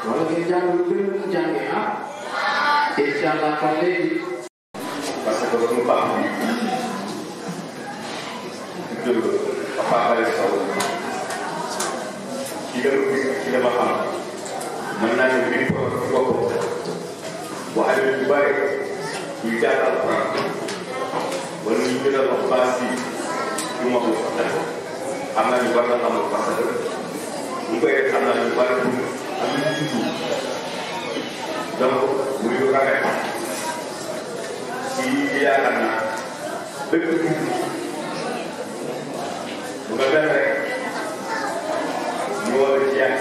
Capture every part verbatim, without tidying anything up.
wala ngeen jàng lu gën a jàngee ah incha allah kon léegi parce que dañu baax jël papa Alé Sow ki nga ki nga ma xam mën naa ne mbir ko bokk waaye lu bari ñu jàng alxuraan wala ñu gën a wax baas yi ñu ma ko sax xam naa ñu bari la xamul parce que ñu koy def xam naa ñu bari pour am lu ci tuuti donc muy lu rafet ci yaakaar naa dëkk bi bu nga mel rek ñu war a ci yàgg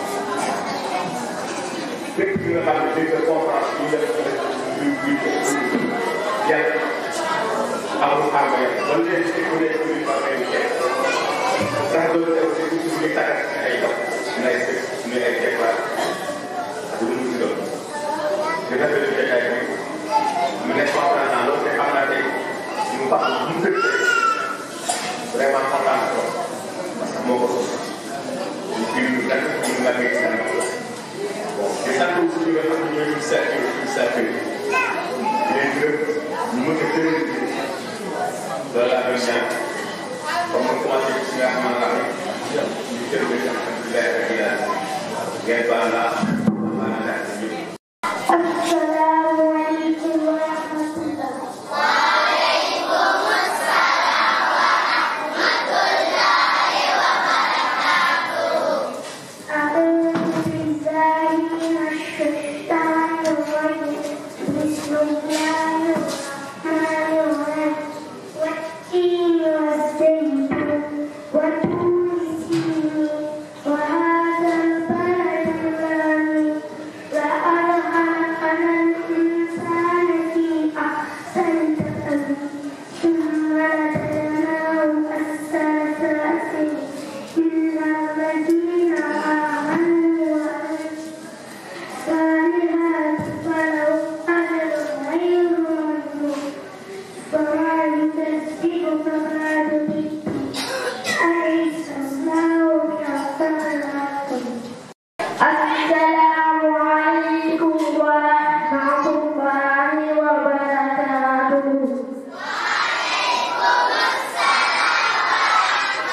dëkk bi nga xam ne dégg nga conférence yi nga def ñu ñu yàgg amul xarba yi ba léegi bu dee pour ñu baaxee ñu teg sax doon def ci suñu tàggat ay dox suñu ay suñu ay débat bu mu ci doon ñu defee lu jëkkaay bi mu nekk kontaan naa loolu te xam naa tey ñu baax mu tëj vraiment kontaan na trop parce que moo ko ñu biir ñu nekk ñu nga nekk ci kanam bon di sant aussi ñi nga xam ne ñooy initiative initiative leen gërëm ñu mën a jëriñ loolu laa doon ñaan comme on commencé ci nga xamante ne ñu jël ba ci am ci leer ak daal ngeen baal la baal la ñu asalaamaaleykum wa rahmatulah. waaleykum salaam wa rahmatullahi wa barakaatuh. a'uuzu billahi minash shaytaanir rajiim. bismillahir rahmaanir rahiim. والتين والزيتون وطور سينين وهذا البلد الأمين لقد خلقنا الإنسان في أحسن تقويم ثم رددناه أسفل سافلين إلا الذين آمنوا وعملوا الصالحات فلهم أجر غير ممنون فما يكذبك بعد بالدين أليس الله بأحكم الحاكمين. السلام عليكم ورحمة الله وبركاته. وعليكم السلام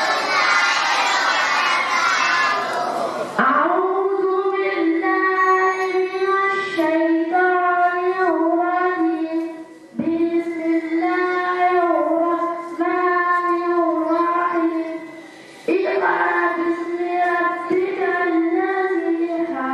ورحمة الله وبركاته. أعوذ بالله من الشيطان الرجيم. بسم الله الرحمن الرحيم. اقرأ باسم ربك الذي خلق.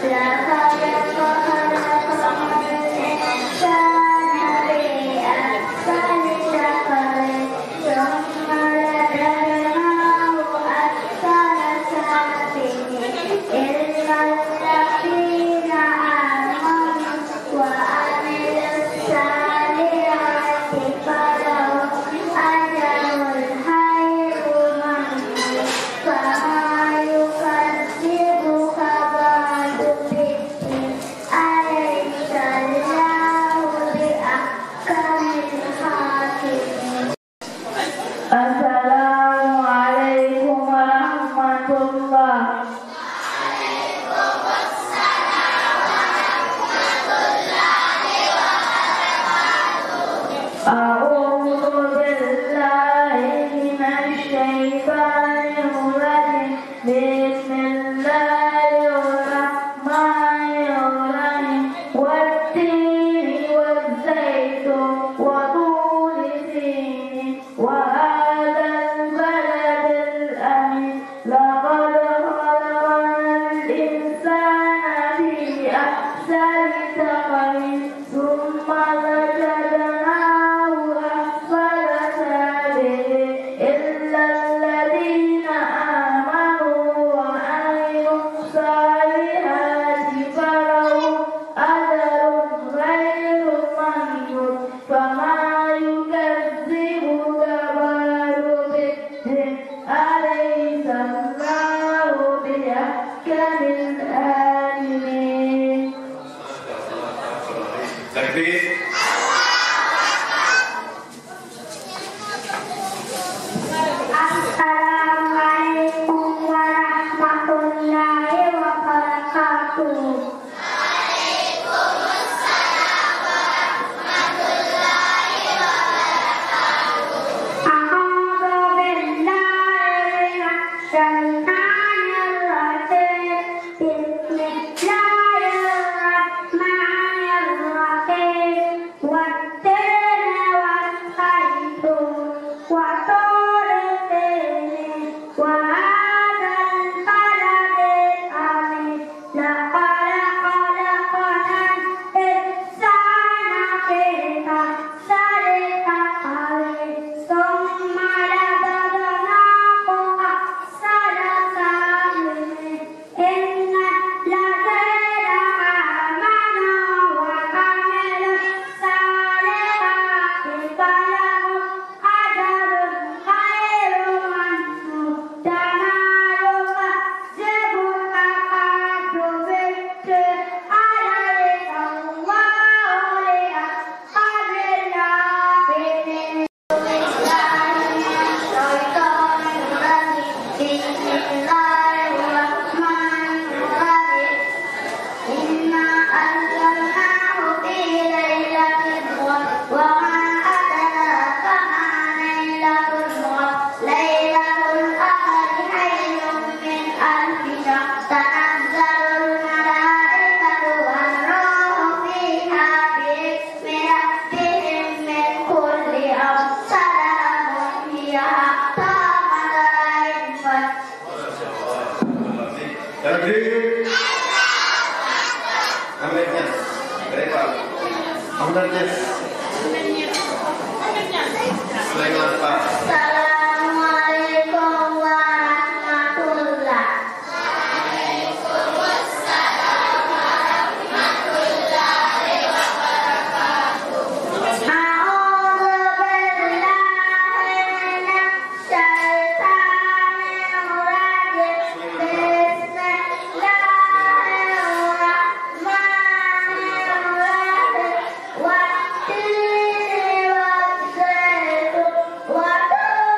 What?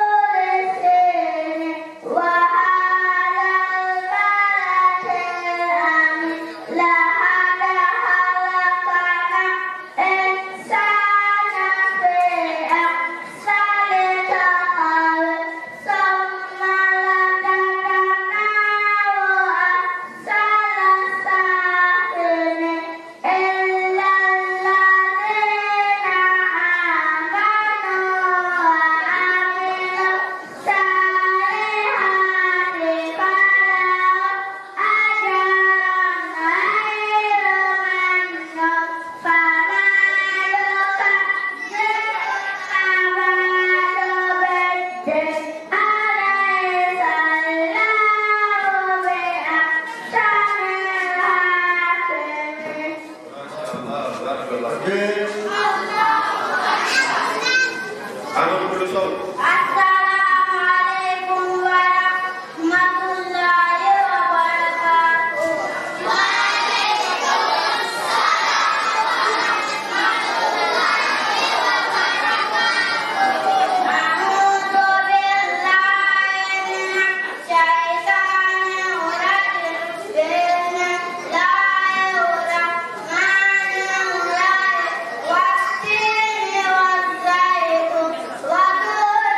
Abdallah Gueye. Ana Koulou Sow. Asalaamaaleykum wa rahmatullahi wa barakaatuh. Waaleykum salaam wa rahmatullahi wa barakaatuh. A'uuzu billahi minash shaytaanir rajiim. Bismillahir rahmaanir rahiim. Wat-tiini waz-zaytuun wa tuuri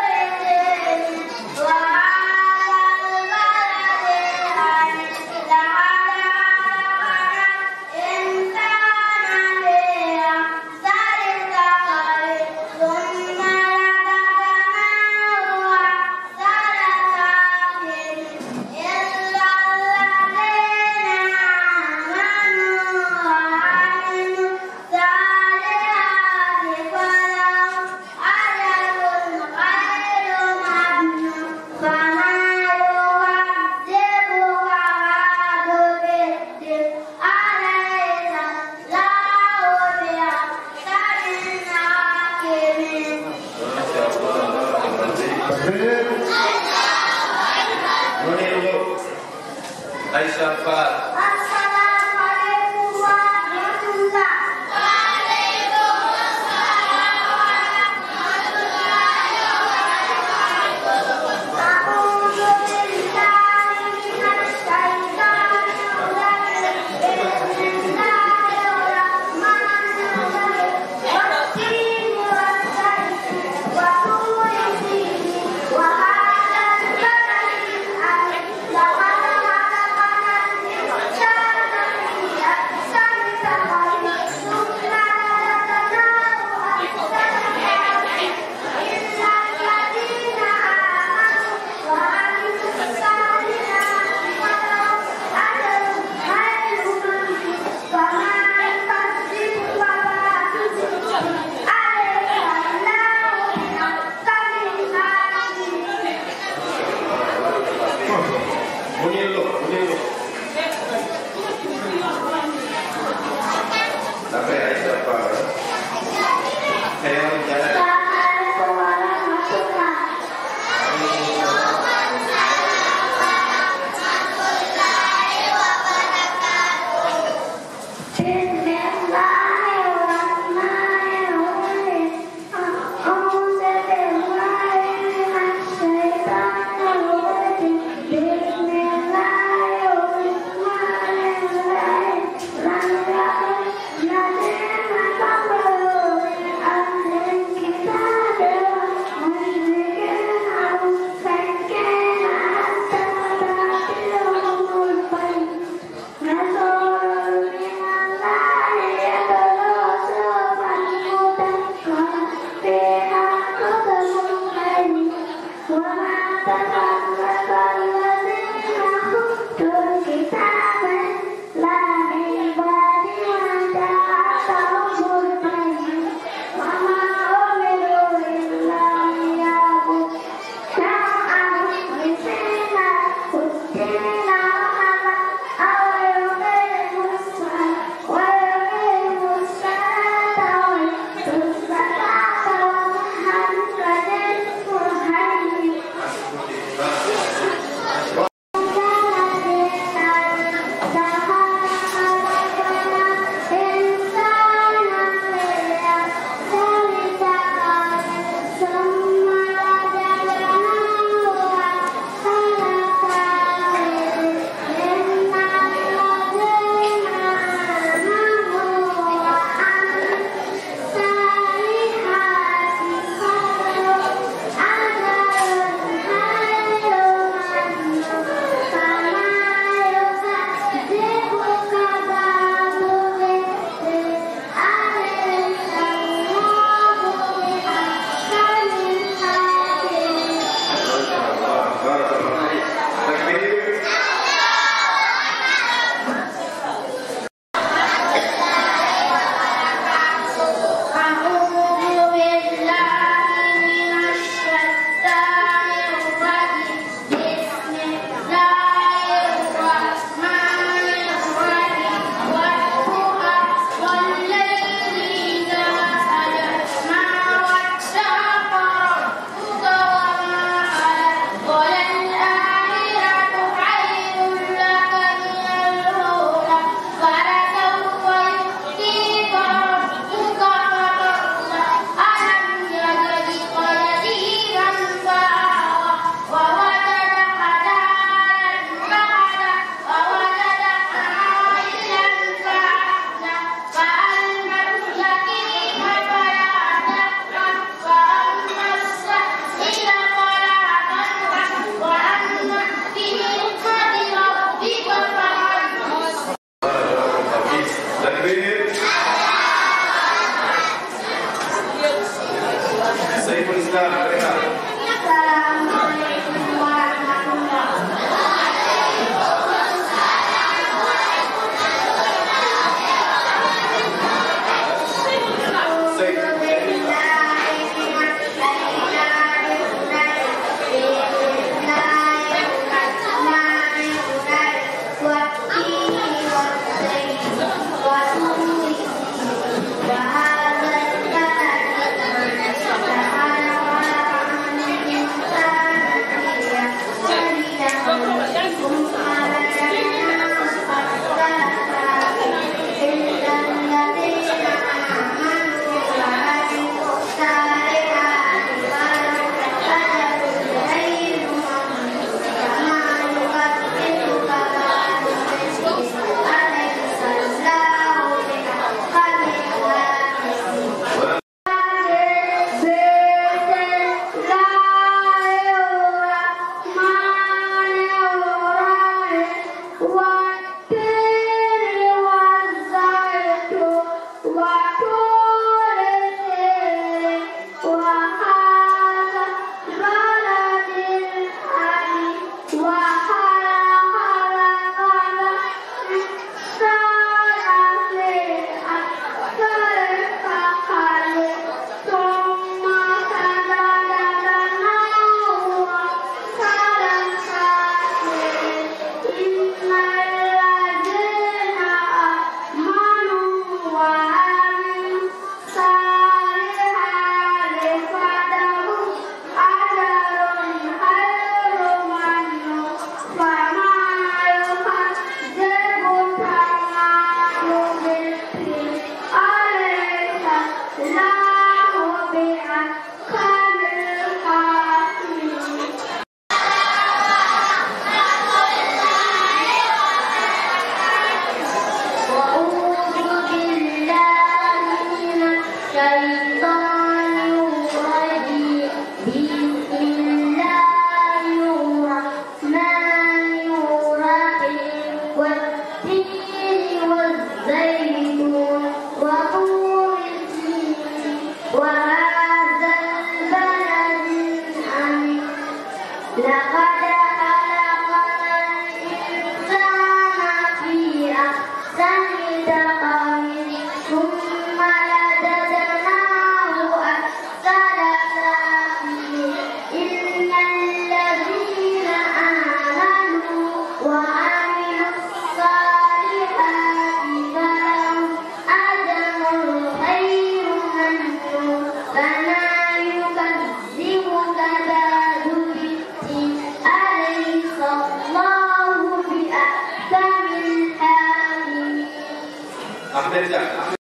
Ahmed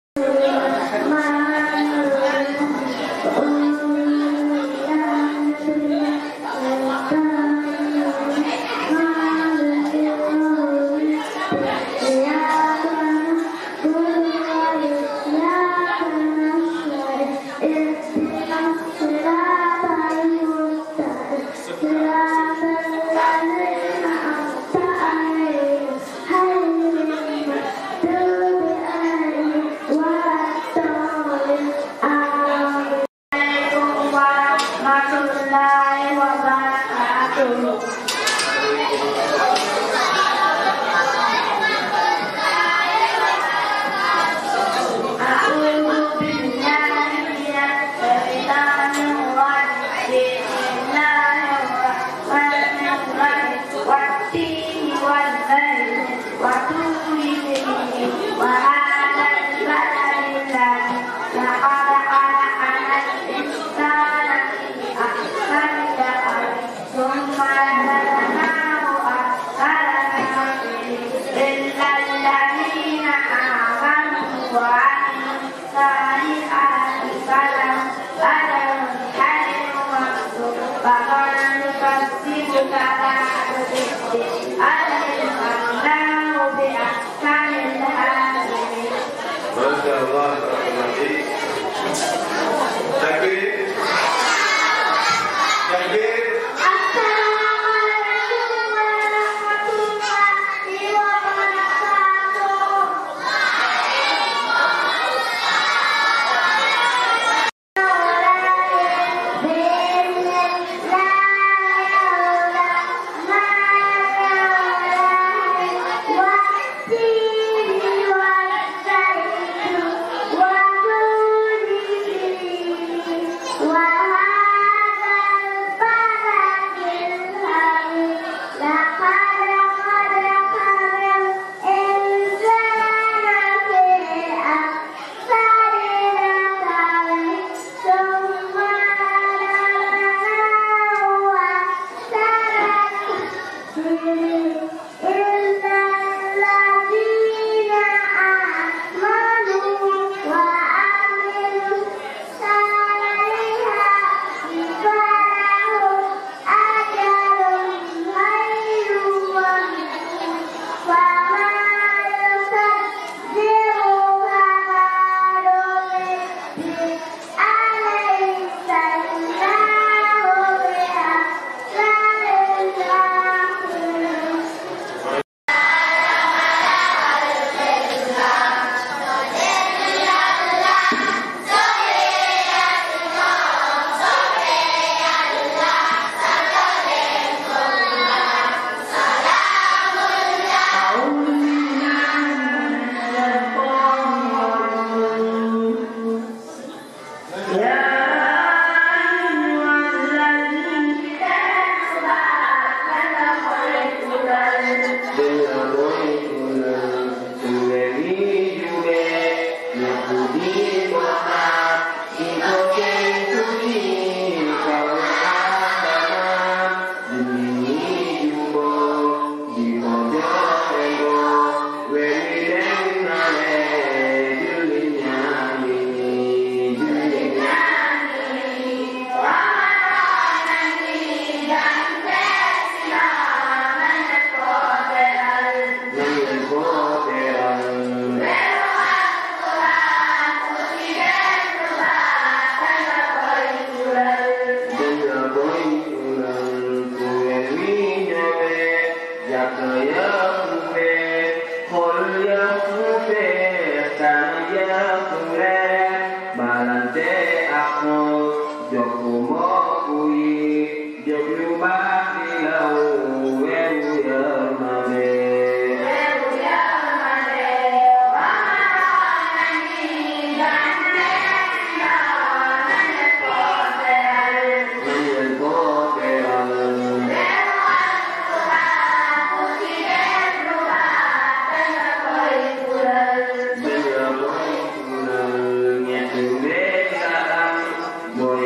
Boy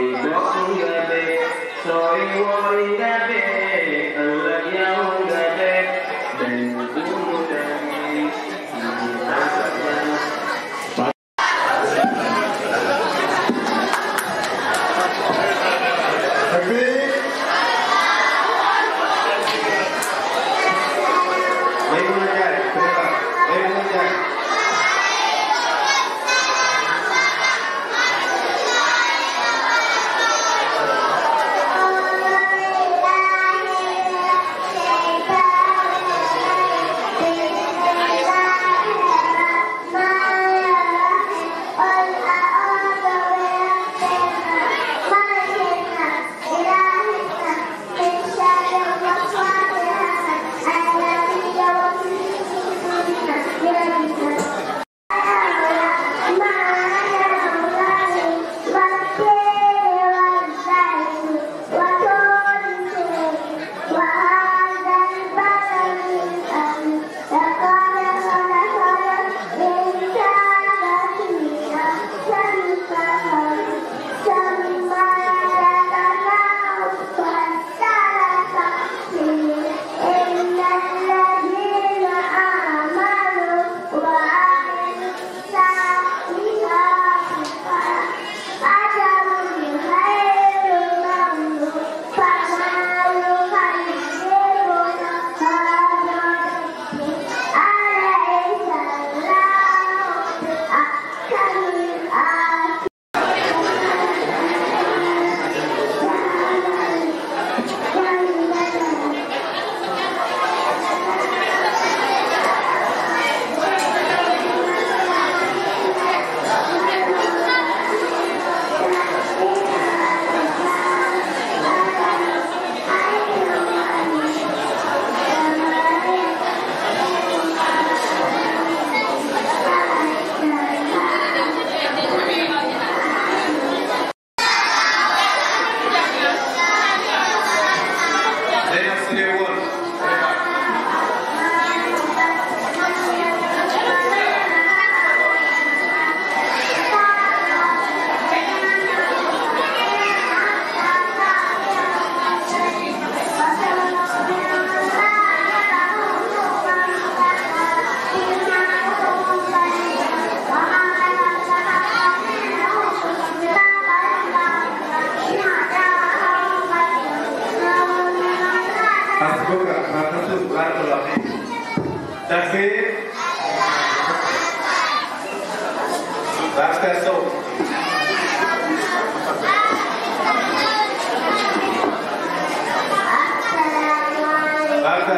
Takbir. Baca so. Baca.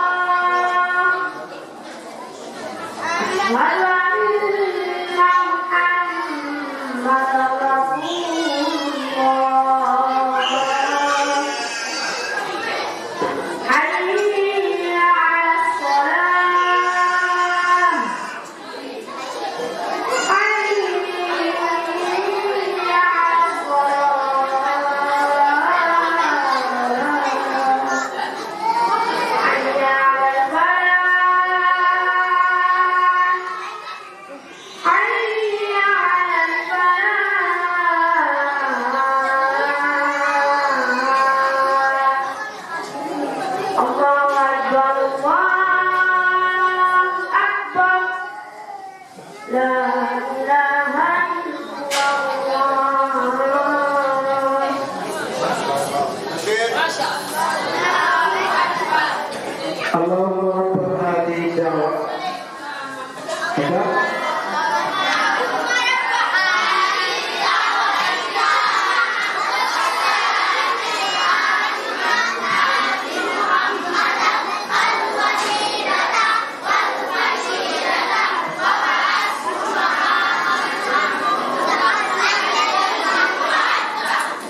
وأن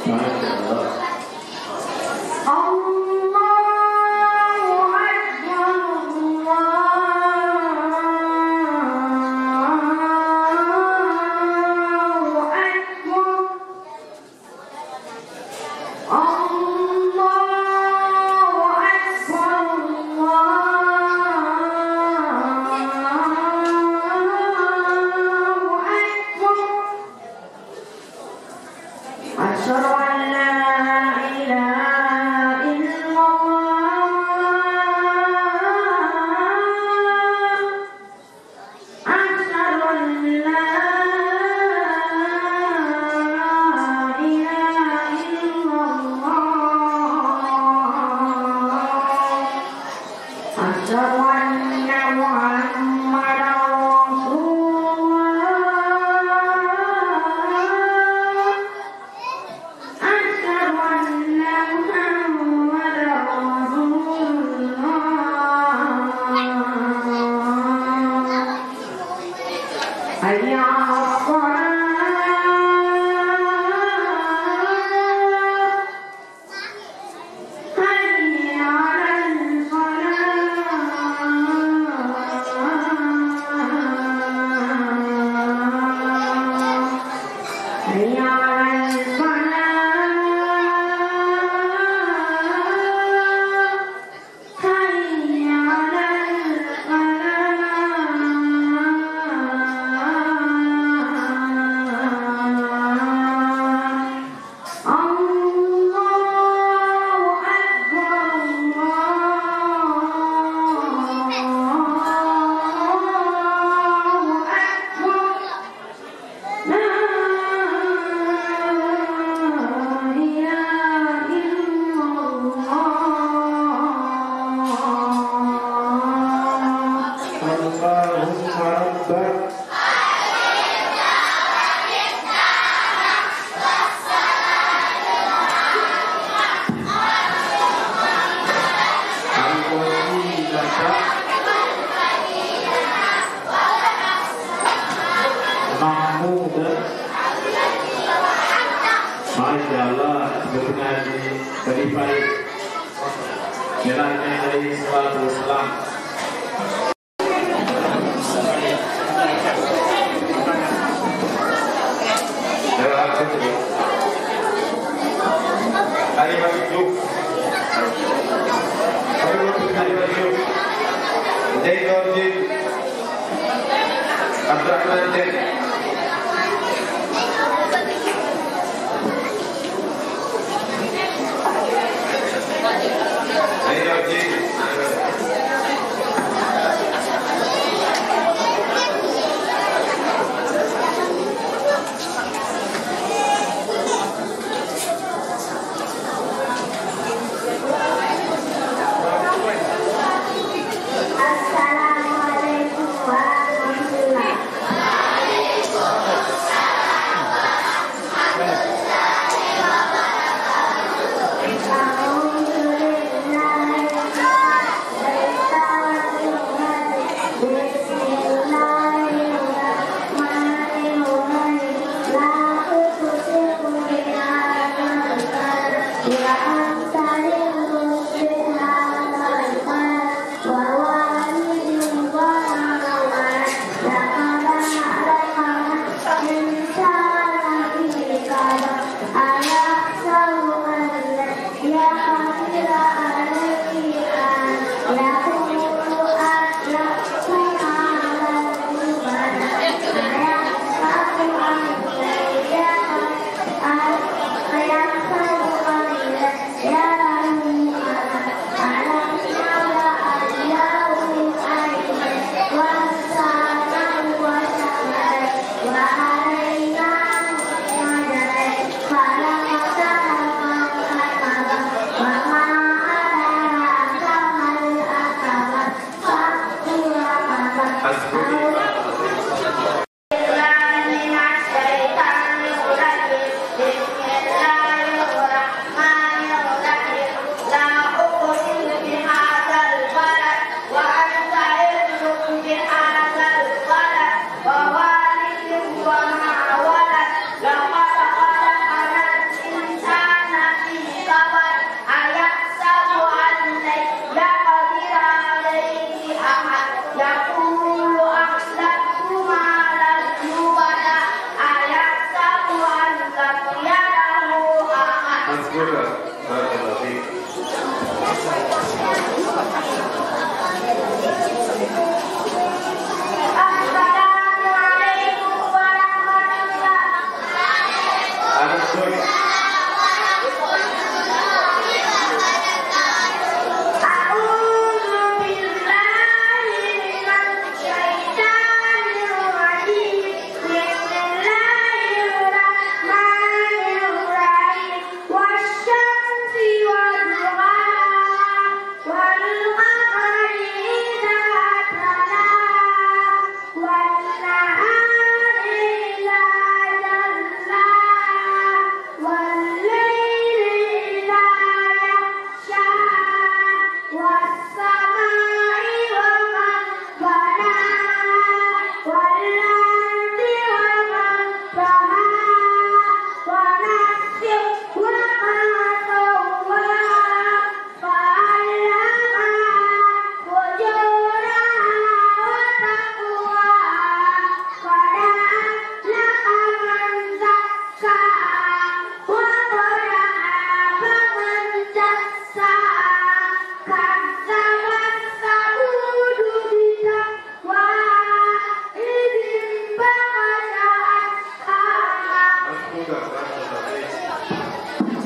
Assalamualaikum warahmatullahi wabarakatuh.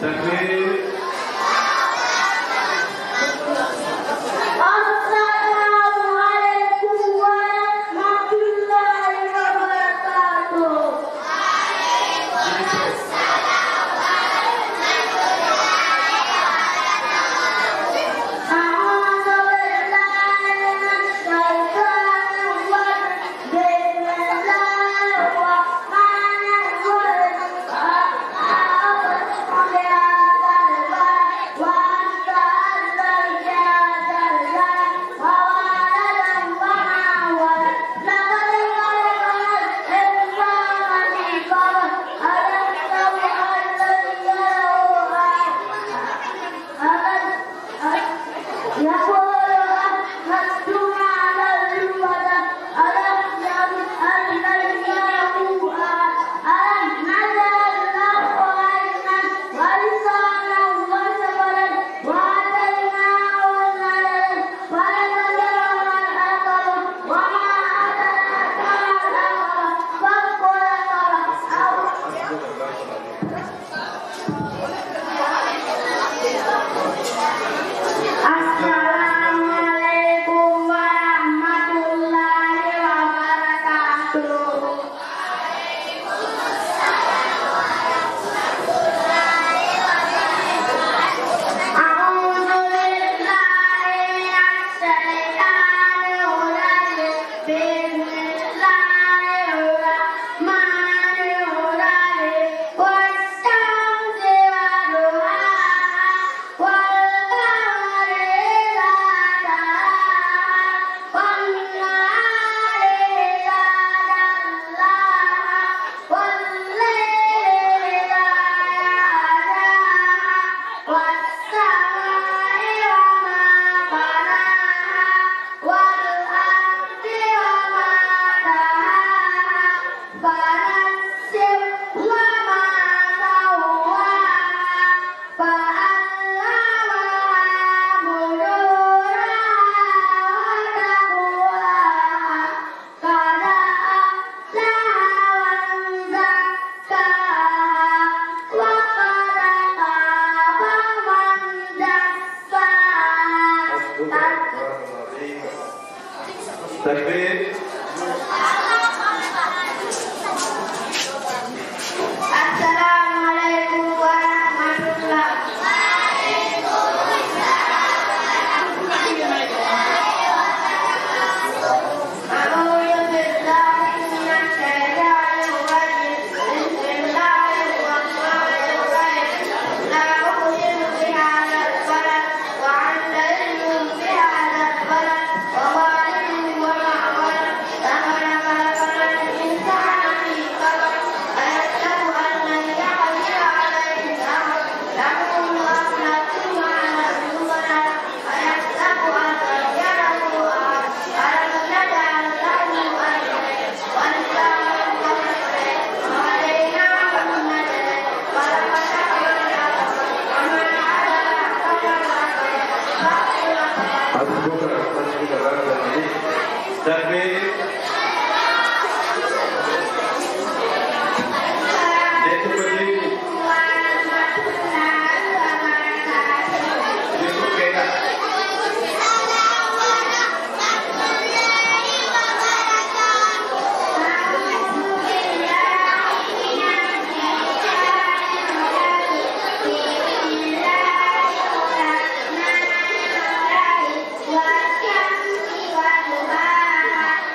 Wa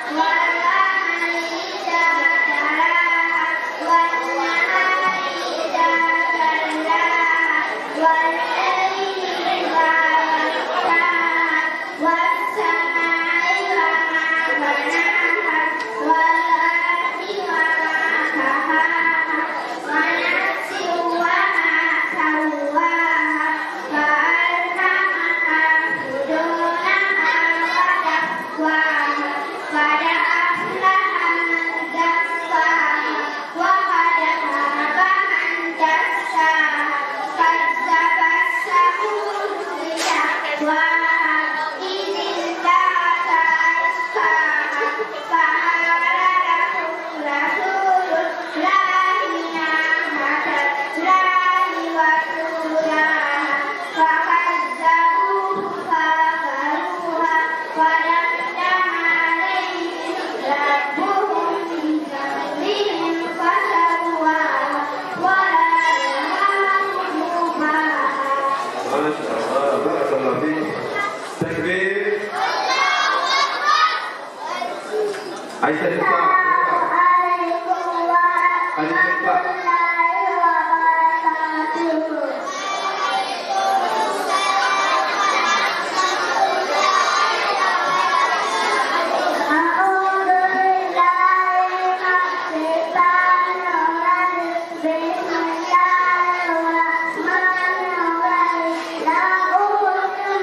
Aisyah Rizka. Assalamualaikum warahmatullahi wabarakatuh.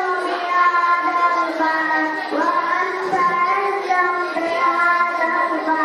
Wa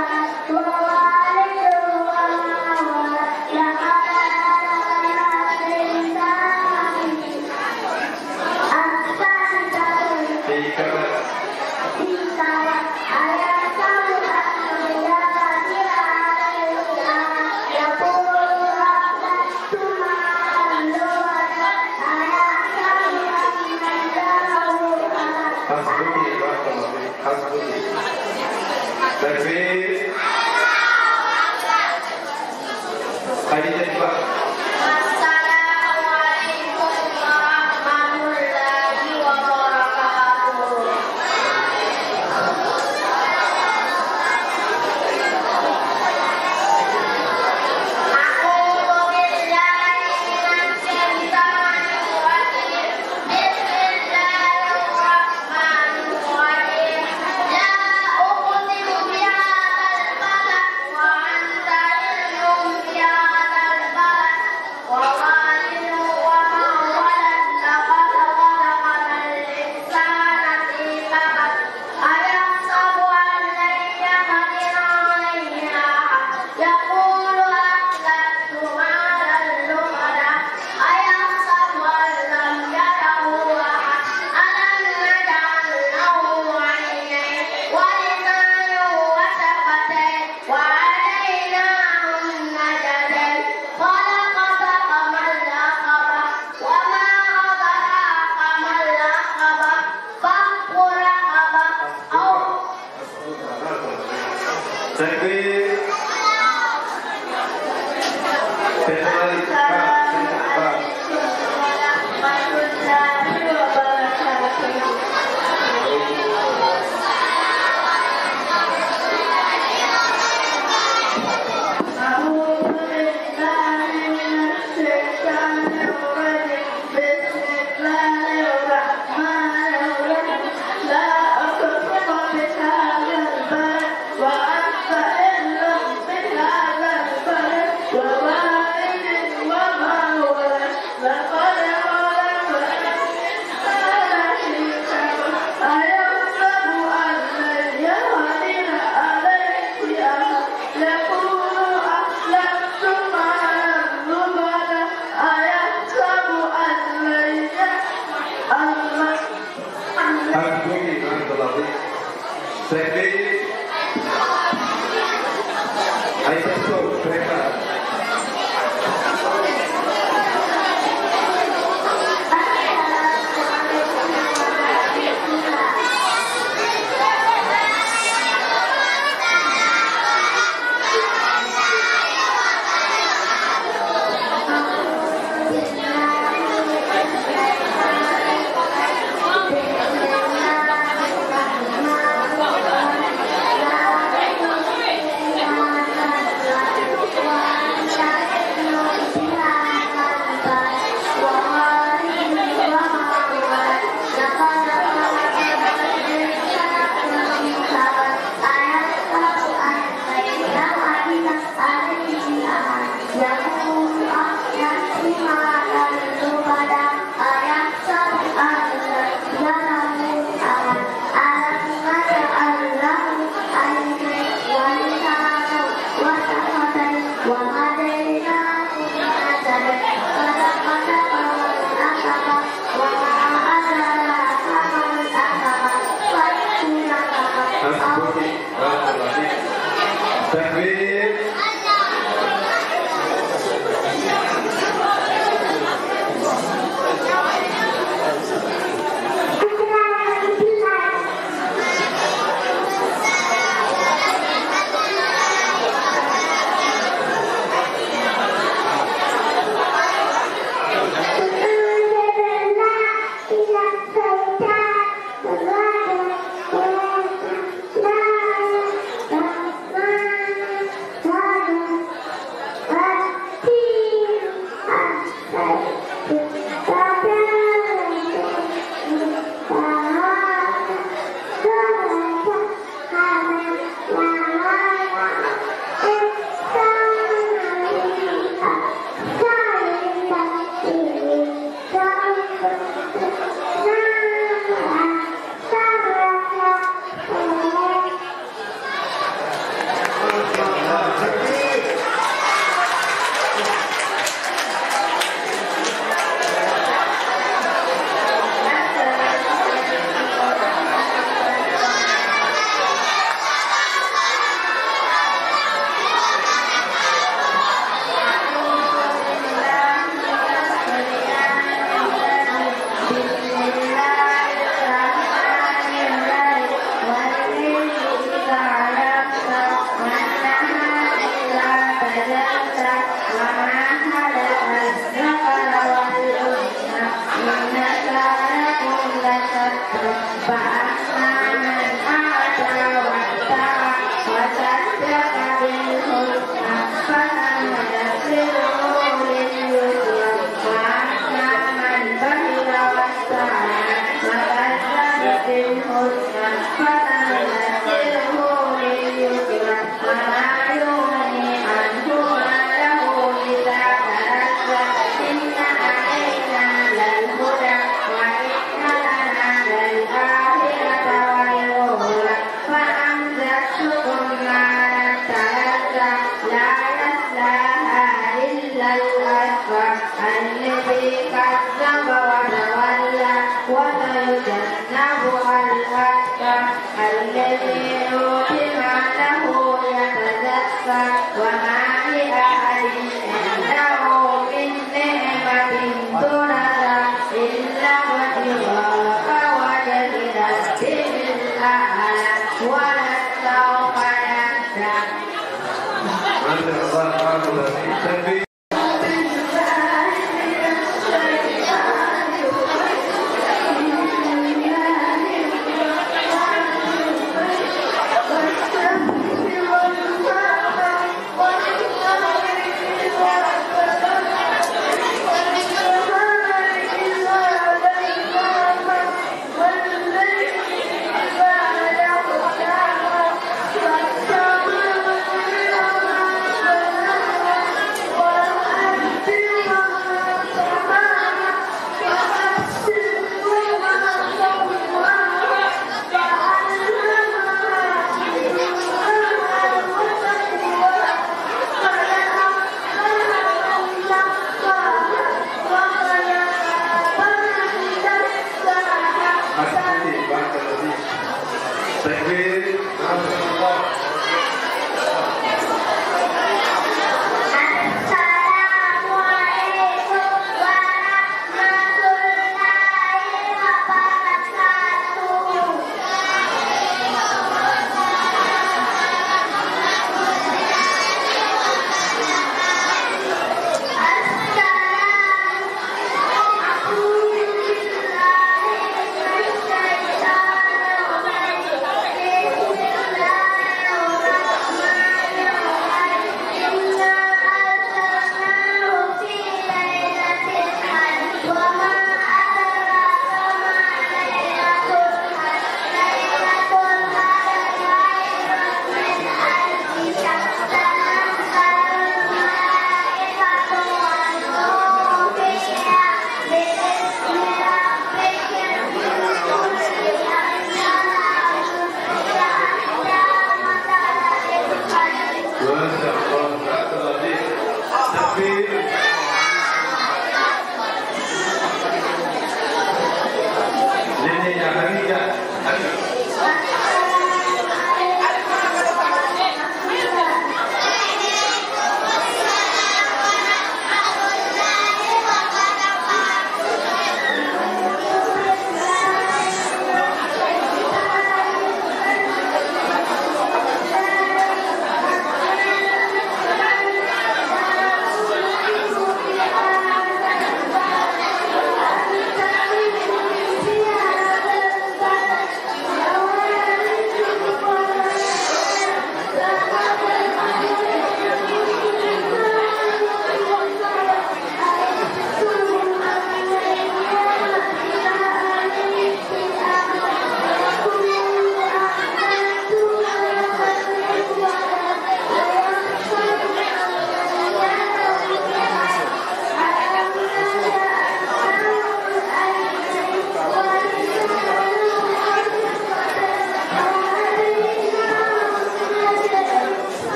Thank you.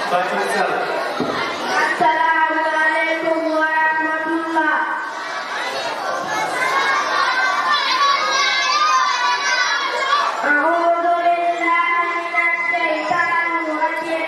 Assalamualaikum warahmatullah. A'udzu billahi minasy syaithanir rajim.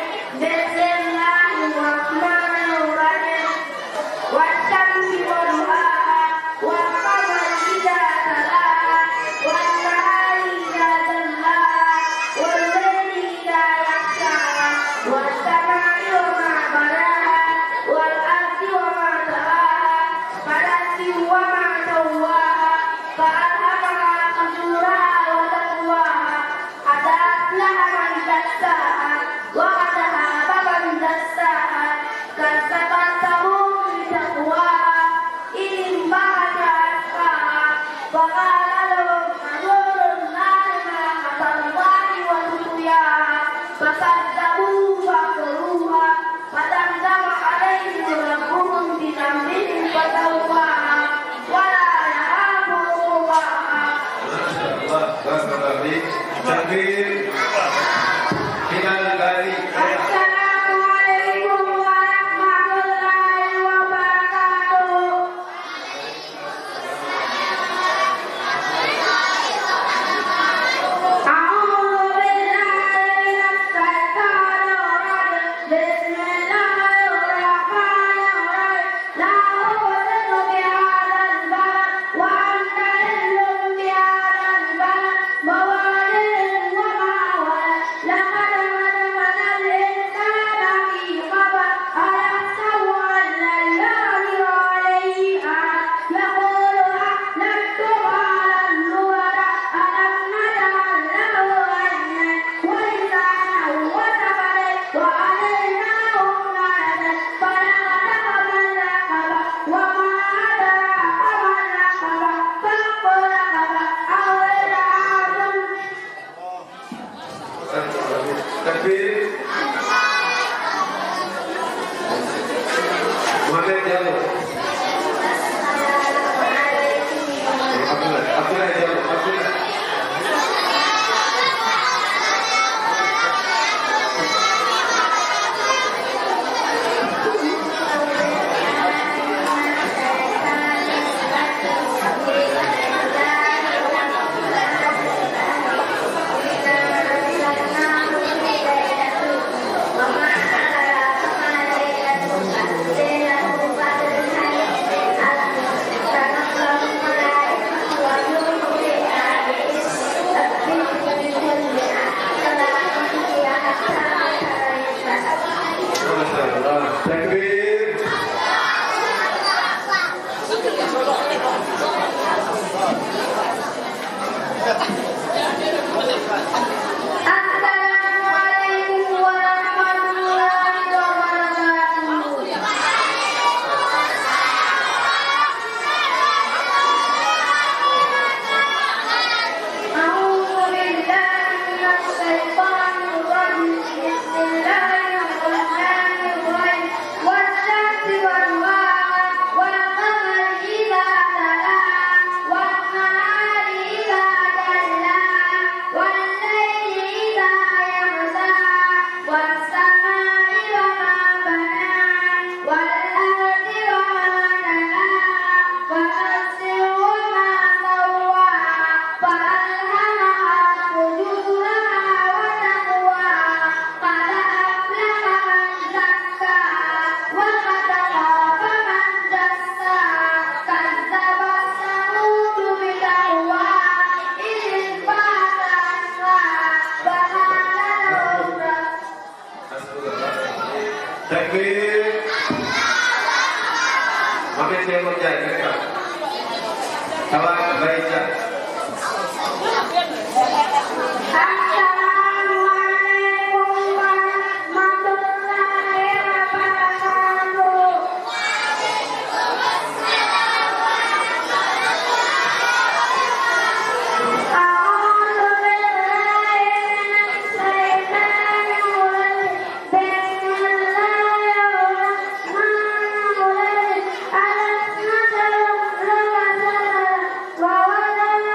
Bismillahirrahmanirrahim. Wasyamsi waduhaha wal qamari idza talaha wan nahari idza jallaha wal laili idza yaghshaha was samai wa ma banaha wal ardi wa ma tahaha falati wa ma sawaha fa alhamaha fujuraha wa taqwaha qad aflaha man zakkaha wa qad khaba man dassaha kasabat samud bi taqwaha in ba'da asqaha wa qala lahum nurun nari ma qatallahi wa tuyaha fakadzabuhu faqruha fadamdama alaihim rabbuhum bi dhanbihim fatawwaha wa la yakhafu uqbaha. Takbir. Final dari Assalamualaikum warahmatullahi wabarakatuh. A'udzu billahi minasy syaithanir rajim. Bismillahirrahmanirrahim. La uqsimu bihadzal balad wa anta hillun bihadzal balad wa walidin wa ma walad. Laqad khalaqna al-insana fi kabad. Ayahsabu an lan yaqdira alayhi ahad. Yaqulu ahlaktu malan lubada. Alam naj'al lahu 'aynayn wa lisanan wa shafatayn wa hadaynahum najdayn. Falaqtahama al-'aqaba wa ma adraka mal-'aqaba. Fakku raqabah aw it'amun. Takbir. Muhammad Jalil. Abdullah, Abdullah Jalil, Abdullah. Takbir. Assalamualaikum warahmatullahi wabarakatuh. A'udzu billahi minasy syaithanir rajim. Bismillahirrahmanirrahim. Wasyamsi waduhaha wal qamari idza talaha wan nahari idza jallaha wal laili idza yaghshaha was samai wa ma banaha wal ardi wa ma tahaha wa nafsin wa ma sawwaha fa alhamaha fujuraha wa taqwaha qad aflaha man zakkaha wa qad khaba man dassaha kadzabat samud bi taqwaha idh ba'atha asqaha fa qala lahum Takbir. Muhammad Jalil Jalil. Kawan baiklah. Assalamualaikum warahmatullahi wabarakatuh. A'udzu billahi minasy syaithanir rajim. Bismillahirrahmanirrahim. Alam naj'al lahu 'aynayn wa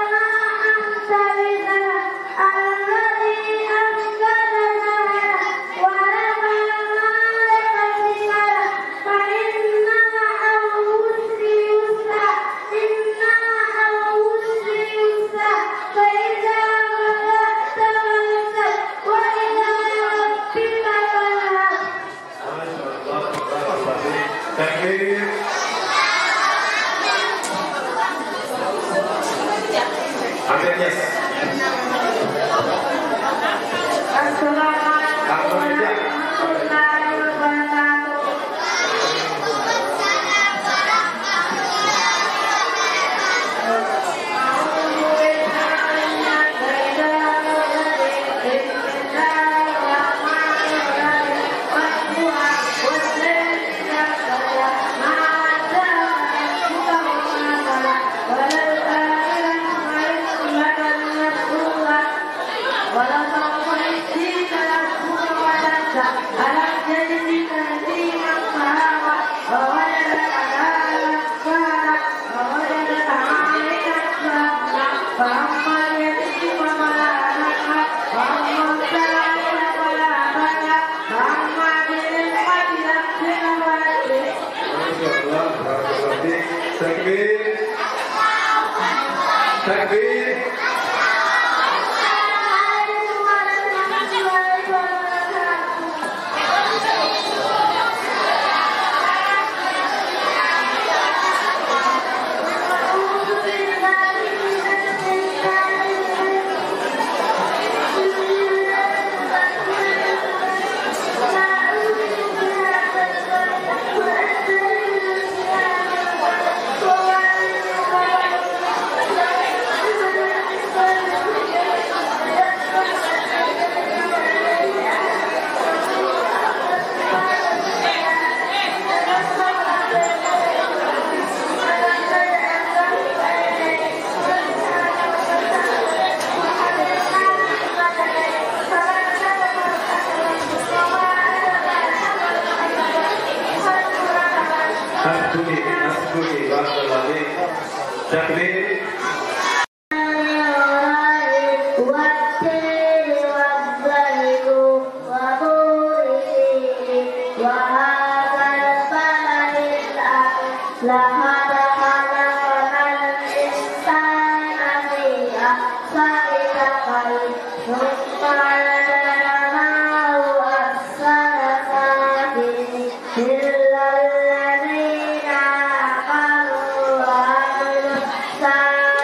Sa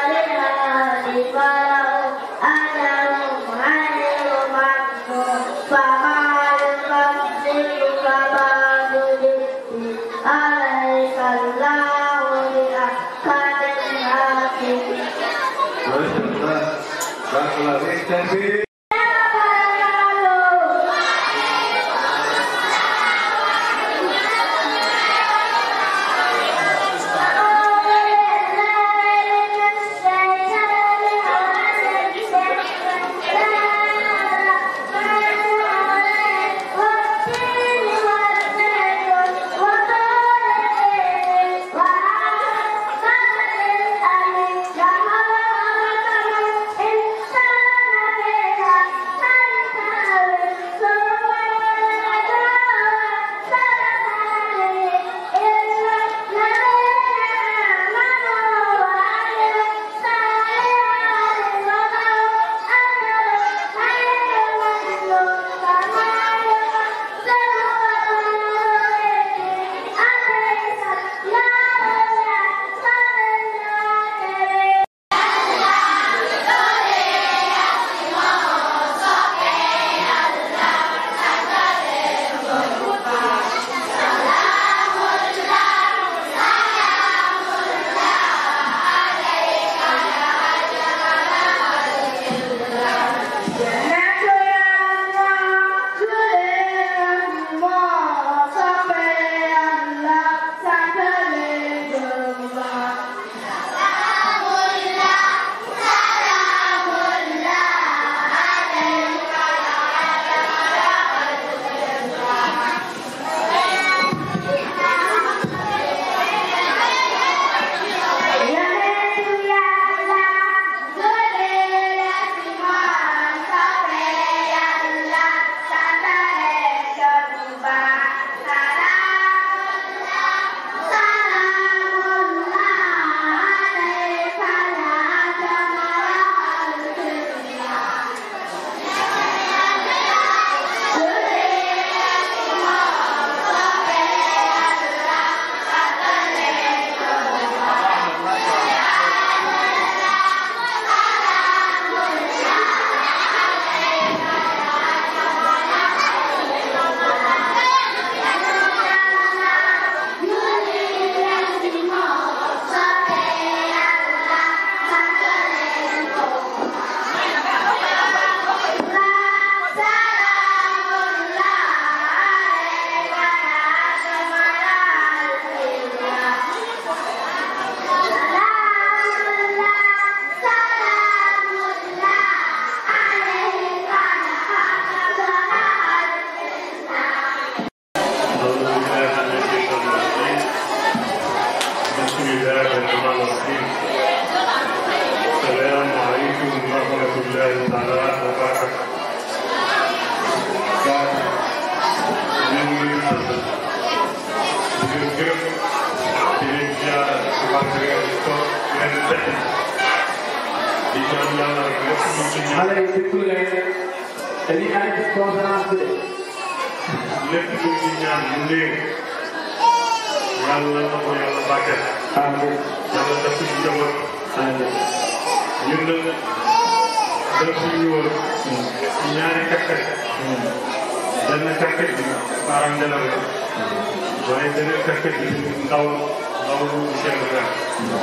sant di leen gërëm di leen ziar di wàllu réew mi toog di leen fekk di ñaan yàlla rek lépp lu ci ñaan. xale yi déglu leen dañuy ànd ci conférence bi. lépp lu ci ñaan lu néew yàlla na ko yàlla bàggee. amiin yàlla def ci njaboot. amiin ñun nag def ci ñëwoon ci ñaari kakkat. benn kakkat bi parent de la waaye beneen kakkat bi ndaw ndaw lu chef de gare.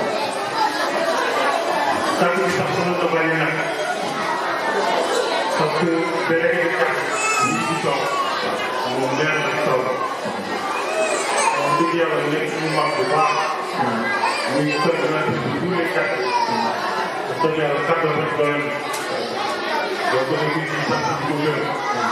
tànk bi sax sama la bàyyi nag parce que délégué de quartier yi di toog moom leer na di toog wax dëgg yàlla nekk suñu mag bu baax muy coordonnateur bi tous les quartiers wax dëgg yàlla kàddu rek doyoon donc ñu ngi ciy sant di ko gërëm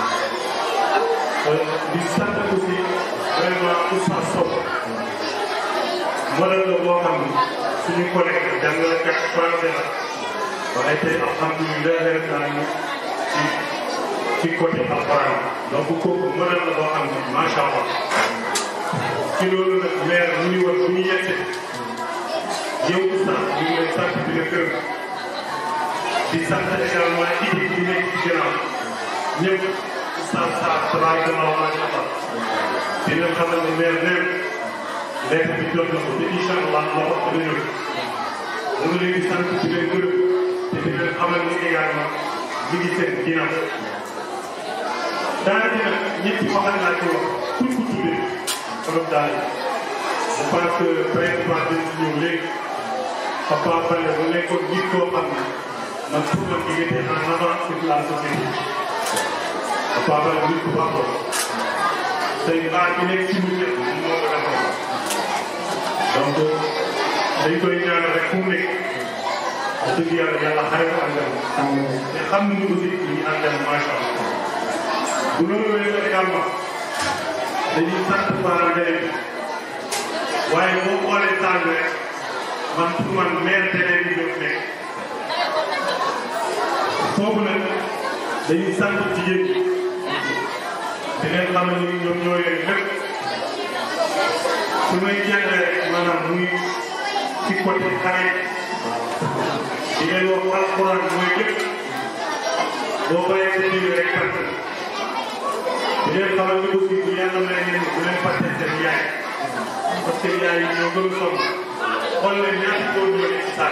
di sant aussi vraiment Oustaz Sow modèle la boo xam ne suñu collègue jàngalekat français la waaye tey alhamdulilah rabbil alamin ci ci côté alquran donc kooku modèle la boo xam ne macha allah ci loolu nag maire mu ngi woon bu ñu yegsee yow Oustaz ñu ngi lay sant di la gërëm di sant également équipe bi nekk ci ginnaaw ñëpp Oustaz Sarr tabaarakallah macha allah di leen xamal ne maire neen lekk bi jot na ko te incha allah moo ko dina ñëw mu ngi leen di sant di leen gërëm te di leen xamal ni également ñu ngi seen ginnaaw daanaka nag ñetti waxal naa ci wax pour ku tuddee borom daal je pense que président bi ñu ñëw léegi Papa Baldé mu nekkoon nit koo xam ne man pour man il était en avance sur la société Papa Baldé nit ku baax la tey baax bi nekk ci mu ñëpp moo ko defoon donc dañ koy ñaanal rek fu mu nekk wax dëgg yàlla yàlla xare ko àndal te xam nañu aussi ñu àndal macha allah bu loolu weesoo également dañuy sant parents d'élèves waaye boo xoolee salle bi rek man pour man maire d'élèves yi ñoo nekk foofu nag dañuy sant jigéen ñi di leen xam ne ñoom ñoo yore lépp su may jàngale rek maanaam muy ci côté xale di leen wax alxuraan mooy lépp boo bàyyee sa jiw rek perte di leen xamal ni aussi bu yàlla may leen bu leen fàtte seen yaay parce que yaay yi ñoo gën a sonn xool leen ñaata góor ñoo nekk ci saak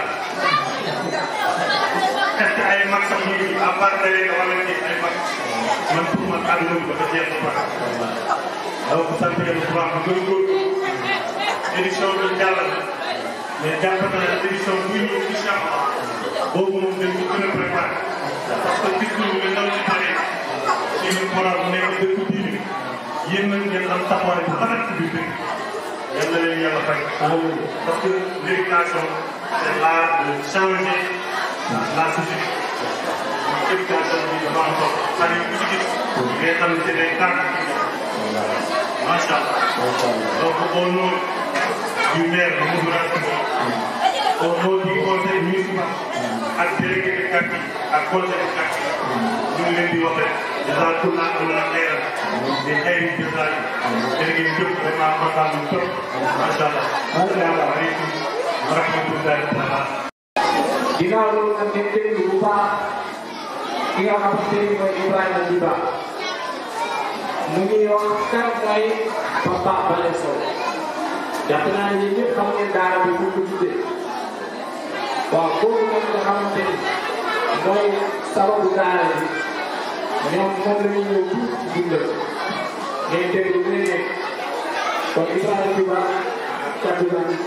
est-ce que ay mag sax ñu ngi à part de wala ci ay mag man pour man àdduna bi dafa jeex ba pare donc sant yàlla bu baax bu gën a góor édition bi jàll na mais jàpp naa ne édition buy ñëw incha allah boobu moom dañ ko gën a préparé parce que gis nañu ne ndaw ci pare ci biir Mawla bu nekk dëkk diine yéen nag ngeen am taxawaay bu rafet ci biir dëkk yal na leen yàlla fay. parce que l'éducation c'est l'art de changer la société. éducation bi dafa am solo xale yi ku ci gis ngay xam ne c'est des cadres macha allah donc au nom du maire de Moussa au nom du conseil municipal ak délégué de quartier ak conseil de quartier ñu ngi leen di wax rek jazakumullah xayran di xayri jazaay délégué yëpp vraiment kontaan nañu trop macha allah. asalaamaaleykum wa rahmatullahi taala. ginnaaw loolu nag ngeen déglu bu baax ki nga xamante ni mooy Ibrahima Diba mu ngi wax kan mooy Papa Baldé Sow jàpp naa ne ñëpp xam ngeen daara bi mu ko tuddee waaw boobu nag nga xamante ni mooy sababu daara bi ñoom moom la ñu ñëw tuuti dundal ngeen déglu bu nekk kon Ibrahima Diba kaddu baa ngi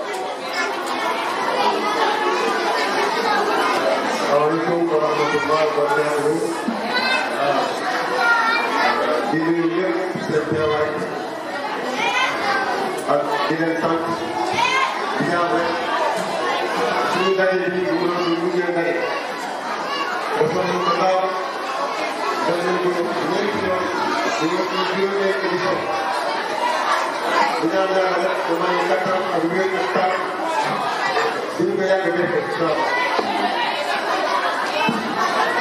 Assalamualaikum warahmatullahi wabarakatuh. Di nuyu ñëpp seen teewaay ak di leen sant di ñaan rek suñu daje bi bu doon lu mujjee daje dafa ñu ko daaw dañ leen ko ñeenti yoon di ñëw ci juróomee édition di ñaan yàlla rek damay kattan ak wér ak taal duñu ko yàgg defee incha allah.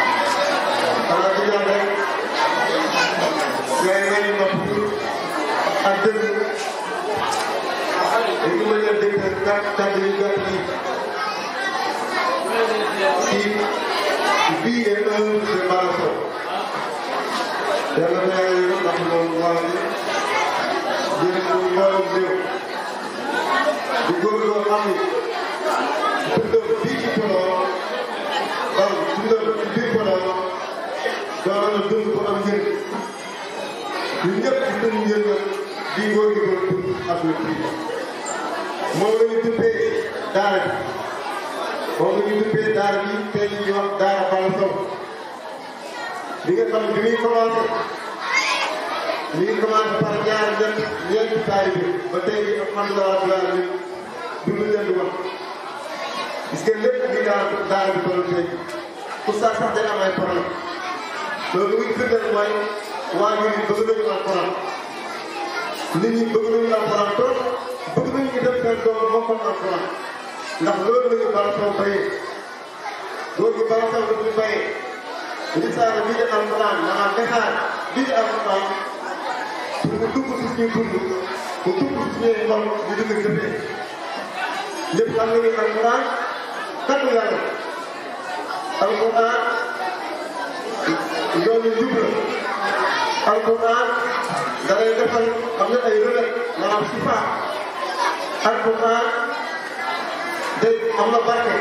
xanaa di ñaan rek ngay may nopp ak dëgg dañu mën a dégg kàddu kàddu yu gàtt yi si bii et un de Bara Sow yàlla na yàlla yërëm ndax moom waaw ni jërëm ko mboolem réew di góor loo xam ni dundam bii ci Podor waaw dundam ci biir Podor doon na dund ko am njëriñ ñun ñëpp ci suñu njëriñ di góor gi doon dund ak lu bii moom la ñu duppee daara bi moom la ñu duppee daara bi tey ñu wax daara Bara Sow li nga xam ne bi muy commencé mi ngi commencé par ñaar ñett ñeenti taalibe ba tey jii alhamdulilah rabbil alamin dund leen di wax gis ngeen lépp li daara daara bi toll tey pour ça sax day am ay problème loolu li muy firndeel mooy waajur yi bëgg nañu alxuraan nit ñi bëgg nañu alxuraan trop bëgg nañu ñu def seen doom mokkal alxuraan ndax loolu la ñu Bara Sow bayee loolu gi Bara Sow dañuy bayee risaala bii di alxuraan maanaam message bii di alxuraan pour mu dugg ci suñuy dund mu dugg ci suñuy xol di dugg jëfee ñëpp xam nañu alxuraan kàddu yàlla alxuraan yoonu njub la alxuraan da lay defal am na ay relais maanaam sifa alxuraan day am na barke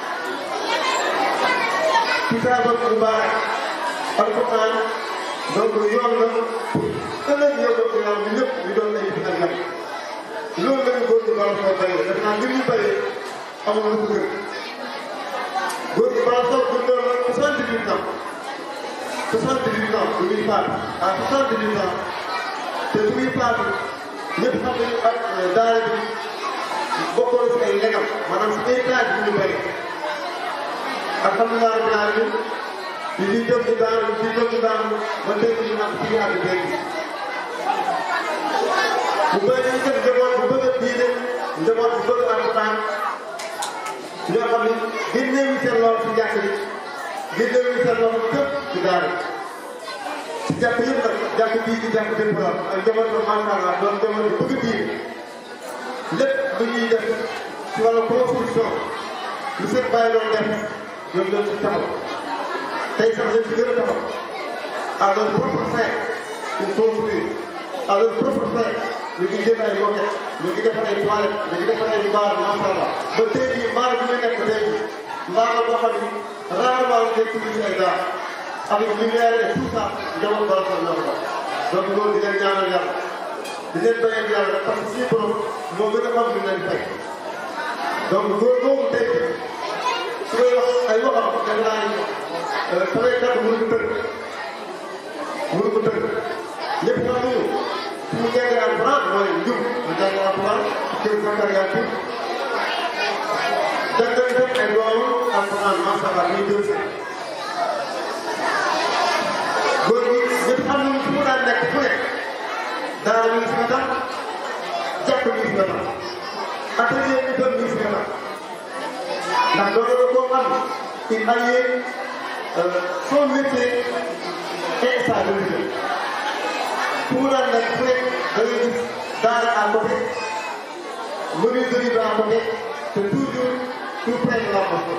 kitaabam mubaarak alxuraan donc yoon la ëllëg yow donc yow ñu ñëpp ñu doon ay dina gan loolu la ñu góor gi Bara Sow bayee def naa ngir ñu bayee amul lu ko gën góor gi Bara Sow dundoon na soixante-dix ans soixante-dix ans bu muy faatu à soixante-dix ans te bu muy faatu ñëpp xam nañu ak daara bi bokkoon si ay legam maanaam si ay taaj bu ñu bayee alhamdulilah rabbil alamin yi ñuy jóg ci daara yi ñuy jóg ci daara ba tey ñu am ci àgg tey bu bëri ñu def njaboot bu bëgg a diine njaboot bu bëgg alxuraan ñoo xam ni génneewuñ seen lool ci jàkk bi génneewuñ seen lool képp ci daara ci jàkk yëpp nag jàkk bii ci jàkk bépp la ak njaboot ba macha allah doon njaboot bu bëgg diine lépp lu ñuy def ci wàllu construction lu seen bàyyi doon def ñoom ñoo ci taxaw tey sax dañ ci gën a taxaw à leur propre fin ils construisent à leur propre fin ñu ngi jënd ay moquette ñu ngi defar ay toilettes ñu ngi defar ay mbaar macha allah ba tey jii mbaar bi ñu nekk tey jii mbaar la boo xam ni rarement ñu nekk ci ay daara avec lumière et tout ça njaboot Bara Sow ñoo ko donc loolu di leen ñaanal yàlla di leen doyal yàlla parce que suñu borom moo gën a xam lu leen fekk donc góor boobu tey su may wax ay waxam def naa ni samay kàddu mënu ko tënk mënu ko tënk ñëpp xam nañu su mu jàngee alxuraan mooy njub mu jàngee alxuraan kër Zakaria tur jàngal itam ay doomu alxuraan macha allah muy jël si góor gi ñëpp xam nañu fu mu daan nekk fu nekk daara mi ngi si nga tax jàpp mi ngi si nga tax atelier bi doon mi ngi si nga tax ndax loolu la koo xam il allie son métier et sa religion fu mu daan nekk fu nekk da ngay gis daara à côté menuiserie bi à côté te toujours tout près de la mosquée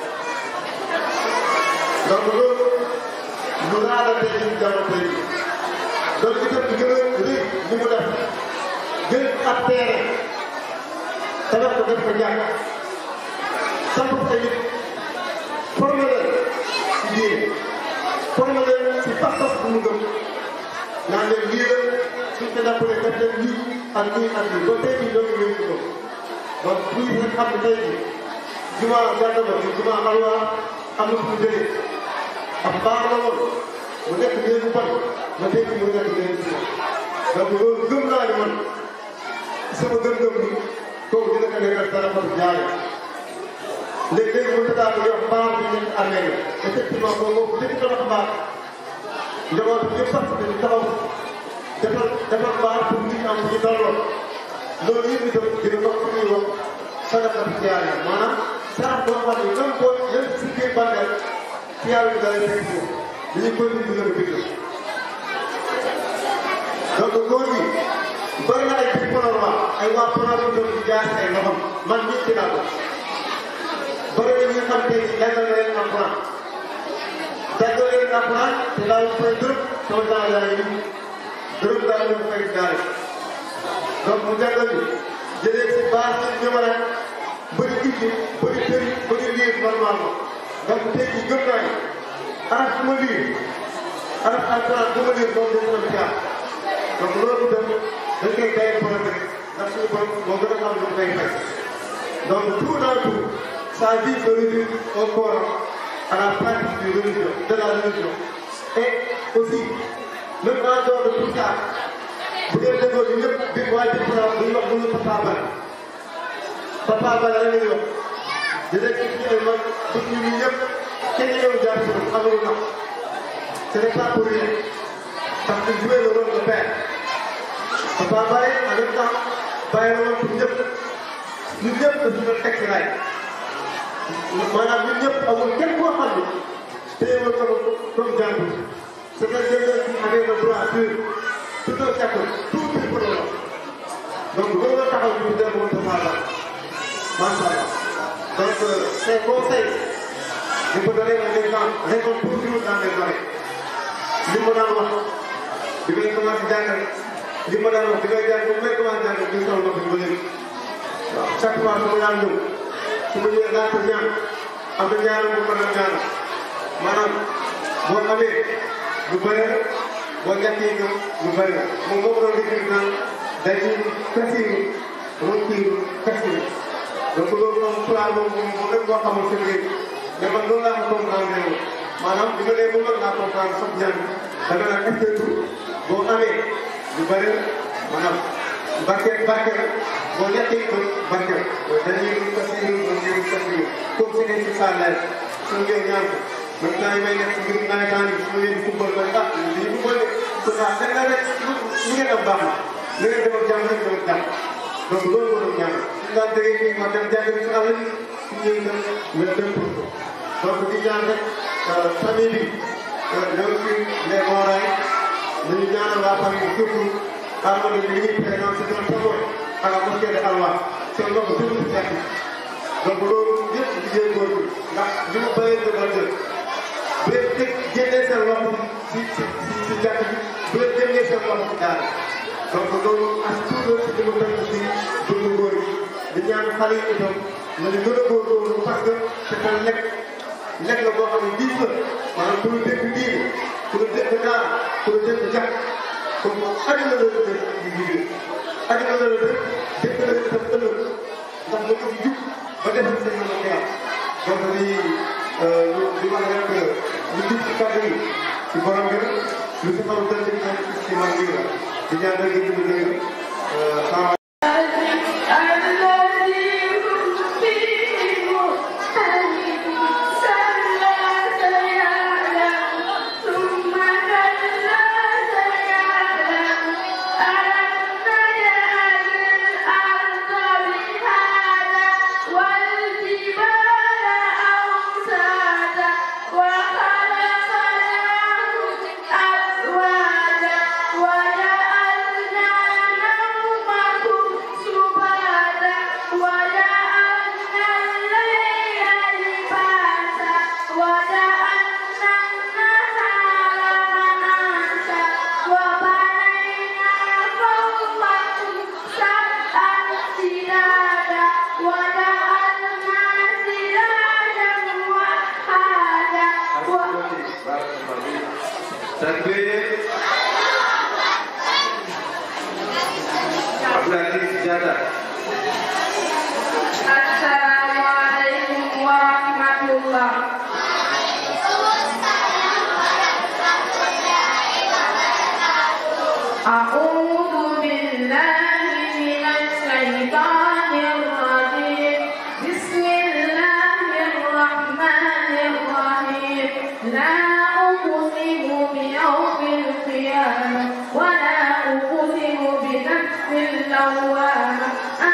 donc loolu lu raar a tey jii jamono tey jii donc itam di gën a rëy li mu def jël ab terrain tabax ko def ko jàng samp ay nit formé leen ci diine formé leen ci pas-pas bu mu gëm naan leen lii la suñ ko jàppalee def leen lii ak lii ak lii ba tey jii loolu ngeen ko gëm donc bu ñu xam ne tey jii jumaa gàdda bi jumaa alwa am na fu mu jëlee ab baax la woon mu nekk ngeen bu ban ba tey jii mu nekk ngeen si donc loolu gëm naa ne man sama gëm-gëm bi kooku dina ko nekkal dara fa jaare léegi-léegi mu tëddaa ko yow mbaar bi nekk armée la effectivement boobu léegi tabax mbaar njaboot bi yëpp sax dañu taxaw defar defar mbaar pour nit ñi am ñu dalloo loolu yëpp itam dina wax fu ñuy wax sarax la siyaare maanaam sarax boo xam ne même boo yëpp si biir bànneel siyaare bi da lay fekk foofu dañuy continuer di leen bind donc góor gi ay waa programme bi doon jaar ay loxom man mii ci laa ko bëri na ñi nga xam tey jii jàngal na leen alxuraan jàngal na leen alxuraan te daal di fay dërëm sama daal yaa ngi nii dërëm daal di fay daal donc mu jàngal ñu jëlee si base yi ñëwalaat bëri itti bëri tëri bëri liir normalement donc tey jii gëm naa ne araf bu ma liir araf alxuraan bu ma liir moom dañu mën jaar donc loolu dem dañ koy gaye problème ndax suñu borom moo gën a xam lu koy fay donc tout dans tout ça dit de réduire au Coran à la pratique du religion de la religion et aussi même en dehors de tout ça bu dee déggoo ñu ñëpp bi waa ji bu ñu wax bu ñu Papa Bal Papa Bal la ñuy wax dinañ ci ay mag pour ñu ñëpp kenn ñëw jaar ci amul na ce n'est pas pour rien parce que jouer le rôle de père Papa Bal en même temps bàyyi la woon pour ñëpp ñun ñëpp dafa doon teg ci raay maanaam ñun ñëpp amul kenn koo xam ne téye woon ko comme jàngu c'est que quelqu'un qui avait le droit sur tout un chacun tout le problème donc loolu la taxaw ñu dem woon Papa Bal macha allah donc ces conseils je peux donner un exemple répondre toujours dans les oreilles li ma daan wax bi may commencé jàngale li ma daan wax bi may jàng bi may commencé jàngale bi sama bopp bi ba léegi waaw chaque fois su ma daan ñëw su ma ñëwee laata ñaan am na ñaar bu ko doon ñaan maanaam boo amee lu bëri la boo ñàkkee ñëw lu bëri la moom moo ko doon déglu naan dañuy kasiiru rëkkiiru kasiiru donc loolu moom plan boobu moom moom rek boo xamul seen léegi mais man loolu laa ko comprendre woon maanaam bi ma nee bu mag laa comprendre sax ñaan da nga naan est-ce que boo amee lu bëri la maanaam barke barke la boo ñàkkee ko barke la dañuy kasiiru rëkkiiru kasiiru comme c'est des saa laaj su ma ñëw ñaan ko maintenant yi may nekk ci mbirum nawetaan yi su ma leen di football ba ah lii football de c'est ça c'est nga rek lu ngeen am baax na li ngeen demal jàmm rek demal jàmm donc loolu moo doon ñaan suñu daan déggee fii ma dem jàng ci àll bi su ñëw dem nga dem pour ko donc di ñaan rek famille bi ñoo fi les moraay nañu ñaanal waa famille bi surtout Amadou bi ñuy présent c'est un témoin à la mosquée de Alwa c'est un homme tout certif donc loolu ñëpp jigéen góor ndax li mu bëree de ba jël bu leen génnee seen loxo si si si si jàkk bi bu leen génnee seen loxo si daara donc loolu as tuut la si li mu tënk si dundu góor yi di ñaan xale yi itam nañu gën a góorgóorlu parce que c'est un lekk lekk la boo xam ne diis la maanaam pour le dëkk diine pour le dëkk daara pour le dëkk jàkk comme àddina la dëkk di liggéey àddina la dëkk dëkk la itam ëllëg ndax nga ko fi jub ba defal seen mën a xeex donc li li wax rek lu jub ci kàddu yi ci borom bi lu si xaw dëkk bi ci man bi la di ñaan rek ñu dëgg dëgg ولا أقسم بنفس اللوامة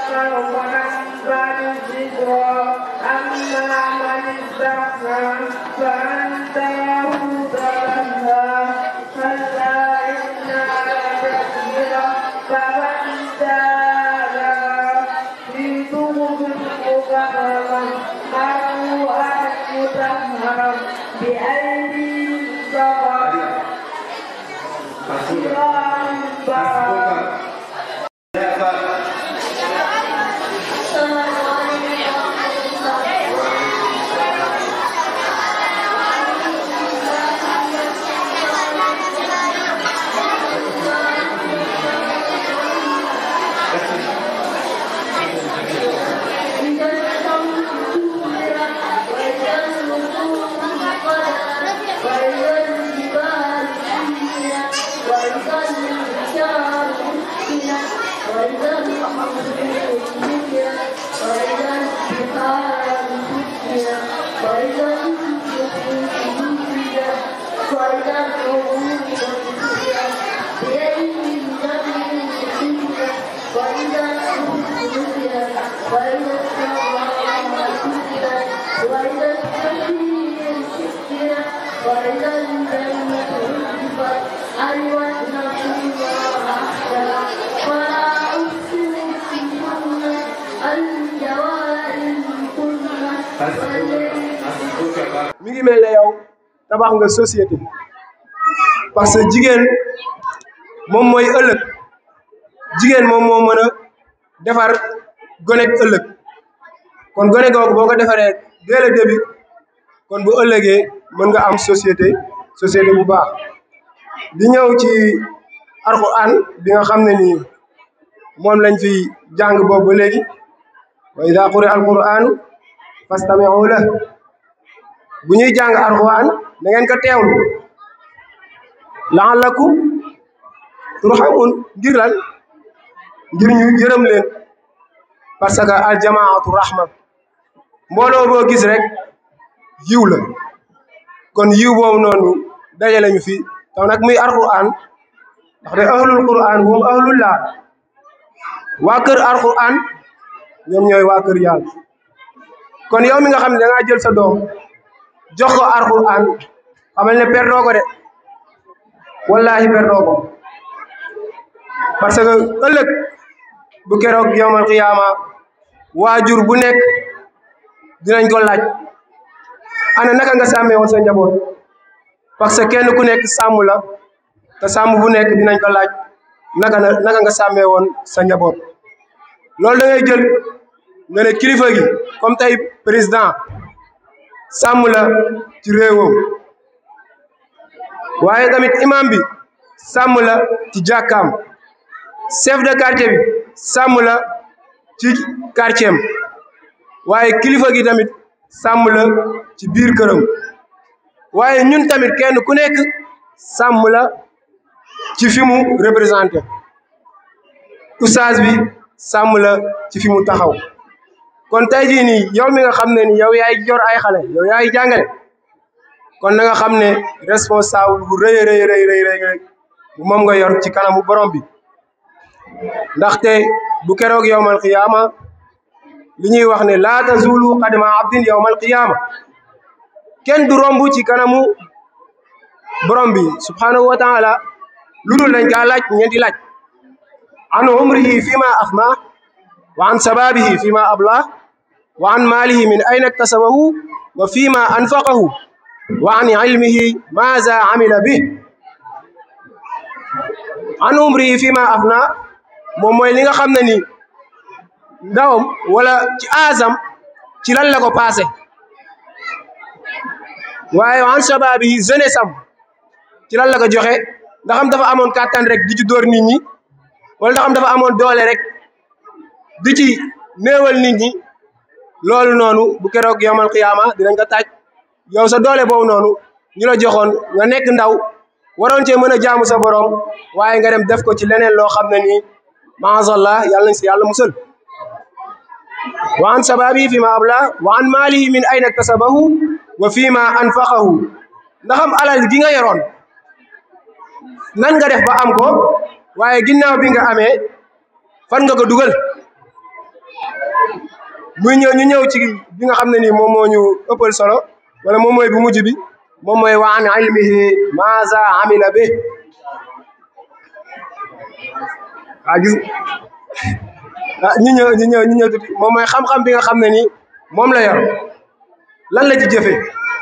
mi ngi mel ne yow tabax nga société parce que jigéen moom mooy ëllëg jigéen moom moo mën a defar gonek ëllëg kon gone googu boo ko defaree dès le début kon bu ëllëgee mën nga am société société bu baax di ñëw ci alquran bi nga xam ne nii moom lañ fi jàng boobu ba léegi wa ida quri alquran fastami'u la bu ñuy jàng alquran da ngeen ko teewlu la'allakum turhamun ngir lan ngir ñu yërëm leen parce que al jamaatu rahma mbooloo boo gis rek yiw la kon yiw boobu noonu daje lañu fi taw nag muy alquran ndax de ahlul quran hum ahlullah waa kër alquran ñoom ñooy waa kër yàlla kon yow mi nga xam ne da ngaa jël sa doom jox ko alquran xamal ne perdoo ko de wallahi perdoo ko parce que ëllëg bu keroog yawmal qiyaama waajur bu nekk dinañ ko laaj ana naka nga sàmmee woon sa njaboot parce que kenn ku nekk sàmm la te sàmm bu nekk dinañ ko laaj naka na naka nga sàmmee woon sa njaboot loolu da ngay jël nga ne kilifa gi comme tey président sàmm la ci réewam waaye tamit imam bi sàmm la ci jàkkaam chef de quartier bi sàmm la ci quartier am waaye kilifa gi tamit sàmm la ci biir këram waaye ñun tamit kenn ku nekk sàmm la ci fi mu représenté oustaz bi sàmm la ci fi mu taxaw kon tey jii nii yow mi nga xam ne ni yow yaay jor ay xale yow yaay jàngale kon na nga xam ne responsable bu rëy rëy rëy rëy rëy bu moom nga yor ci kanamu borom bi ndaxte bu keroog yawmal qiyaama li ñuy wax ne laa tazulu qadama abdin yawmal qiyaama kenn du romb ci kanamu borom bi subhanahu wa taala lu dul dañ kaa laaj ñeenti laaj an umrihi fima afna wa an sababihi fima abla wa an maalihi min ayna iktasabahu wa fima anfaqahu wa an ilmihi maaza amila bih an umrihi fima afna moom mooy li nga xam ne ni ndawam wala ci aasam ci lan la ko passé waaye an shababihi jeunesse am ci lan la ko joxe ndax am dafa amoon kàttan rek di ci dóor nit ñi wala ndax am dafa amoon doole rek di ci néewal nit ñi loolu noonu bu keroog yawmal qiyaama dinañ ko taaj yow sa doole boobu noonu ñu la joxoon nga nekk ndaw waroon cee mën a jaamu sa borom waaye nga dem def ko ci leneen loo xam ne nii maazallah yàlla nañ si yàlla musal wa an sababi fi ma abla wa an maalihi min ayna iktasabahu wa fi ma anfaqahu ndaxam alal gi nga yoroon nan nga def ba am ko waaye ginnaaw bi nga amee fan nga ko dugal muy ñëw ñu ñëw ci bi nga xam ne nii moom moo ñu ëppal solo wala moom mooy bu mujj bi moom mooy wa an ilmihi maaza amila bi waa gis ah ñu ñëw ñu ñëw ñu ñëw tuuti moom mooy xam-xam bi nga xam ne nii moom la yor lan la ci jëfe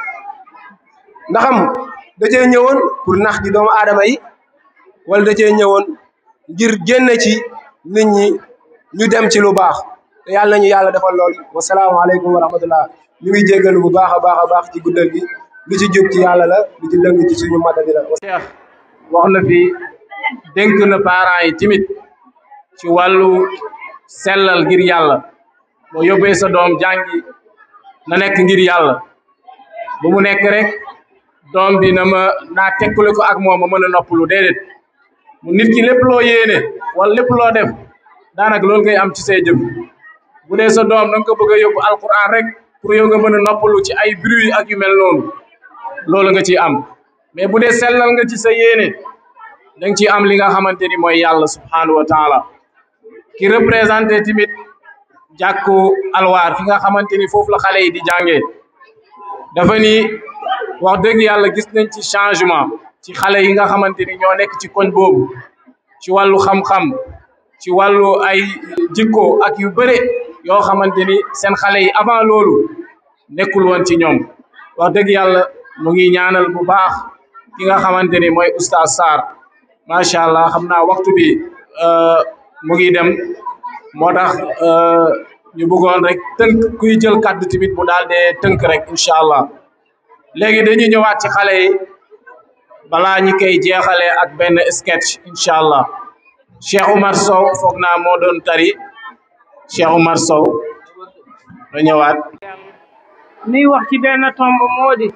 ndaxam da cee ñëwoon pour nax ji doomu aadama yi wala da cee ñëwoon ngir génn ci nit ñi ñu dem ci lu baax te yàlla nañu yàlla defal lool wasalaamaaleykum wa rahmatullah ñu ngi jéggalu bu baax a baax a baax ci guddal gi lu ci jub ci yàlla la lu ci dëng ci suñu matadi la. Cheikh wax na fi dénk na parents yi timit ci wàllu sellal ngir yàlla boo yóbbee sa doom jàngi na nekk ngir yàlla bu mu nekk rek doom bi na ma naa tekkule ko ak moom ma mën a noppalu déedéet mu nit ki lépp loo yéene wala lépp loo def daanaka loolu ngay am ci say jëf bu dee sa doom da nga ko bëgg a yóbbu alquran rek pour yow nga mën a noppalu ci ay bruit ak yu mel noonu loolu nga ciy am mais bu dee sellal nga ci sa yéene da nga ciy am li nga xamante ni mooy yàlla subhanahu wa taala ki représenté tamit jàkku alwaar fi nga xamante ni foofu la xale yi di jàngee dafa ni wax dëgg yàlla gis nañ ci changement ci xale yi nga xamante ni ñoo nekk ci koñ boobu ci wàllu xam-xam ci wàllu ay jikko ak yu bëre yoo xamante ni seen xale yi avant loolu nekkul woon ci ñoom wax dëgg yàlla mu ngi ñaanal bu baax ki nga xamante ni mooy oustaz Sarr macha allah xam naa waxtu bi mu ngi dem moo tax ñu bëggoon rek tënk kuy jël kàddu tamit mu daal de tënk rek incha allah léegi dañuy ñëwaat ci xale yi balaa ñi koy jeexalee ak benn sketch incha allah Cheikh Oumar Sow foog naa moo doon tari Cheikh Oumar Sow da ñëwaat. nuy wax ci benn tomb moo di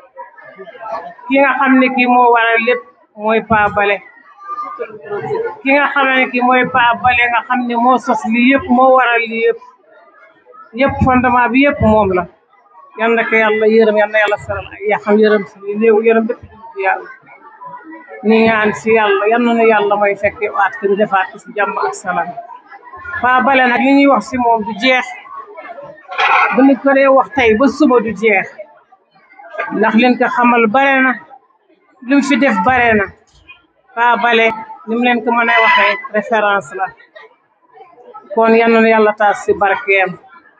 ki nga xam ne kii moo waral lépp mooy Pa Bale ki nga xam ne kii mooy Pa Bale nga xam ne moo sos lii yëpp moo waral lii yëpp yëpp fondement bi yëpp moom la yal na ko yàlla yërëm yal na yàlla saral ay yaxam yërëm si néew yërëm bépp ci yàlla ni ñaan si yàlla yal na nu yàlla may fekke waat ko ñu defaat ko si jàmm ak salaam Pa Bale nag li ñuy wax si moom du jeex bu ñu ko dee wax tey ba suba du jeex ndax leen ko xamal bare na li mu fi def bare na Pa Bale ni mu leen ko mën a waxee référence la kon yal na yàlla taas si barkeem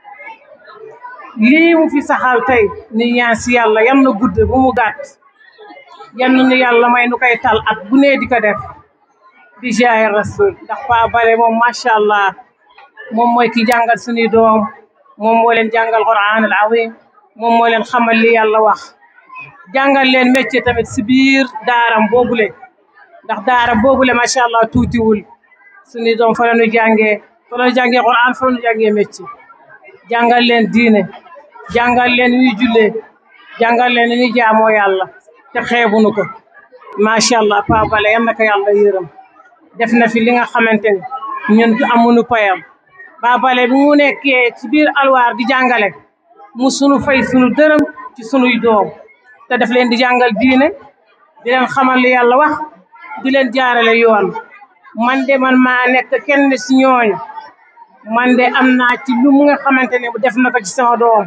lii mu fi saxal tey ni ñaan si yàlla yal na gudd bu mu gàtt yal na yàlla may nu koy tal at bu nee di ko def di jaay rasul ndax Pa Bale moom macha allah moom mooy ki jàngal suñuy doom moom moo leen jàngal Qur'an al azim moom moo leen xamal li yàlla wax jàngal leen métier tamit si biir daaram boobule ndax daaram boobule macha allah tuutiwul suñuy doom fa la ñu jàngee fa la ñu jàngee Qur'an fa la ñu jàngee métier jàngal leen diine jàngal leen ñuy jullee jàngal leen ñuy jaamoo yàlla te xeebuñu ko macha allah Pa Bale yal na ko yàlla yërëm def na fi li nga xamante ni ñun amuñu payam Pa Bale bi mu nekkee ci biir alwaar di jàngale mu sunu fay sunu dërëm ci sunuy doom te daf leen di jàngal diine di leen xamal li yàlla wax di leen jaarale yoon man de man maa nekk kenn si ñooñu man de am naa ci lu mu nga xamante ne def na ko ci sama doom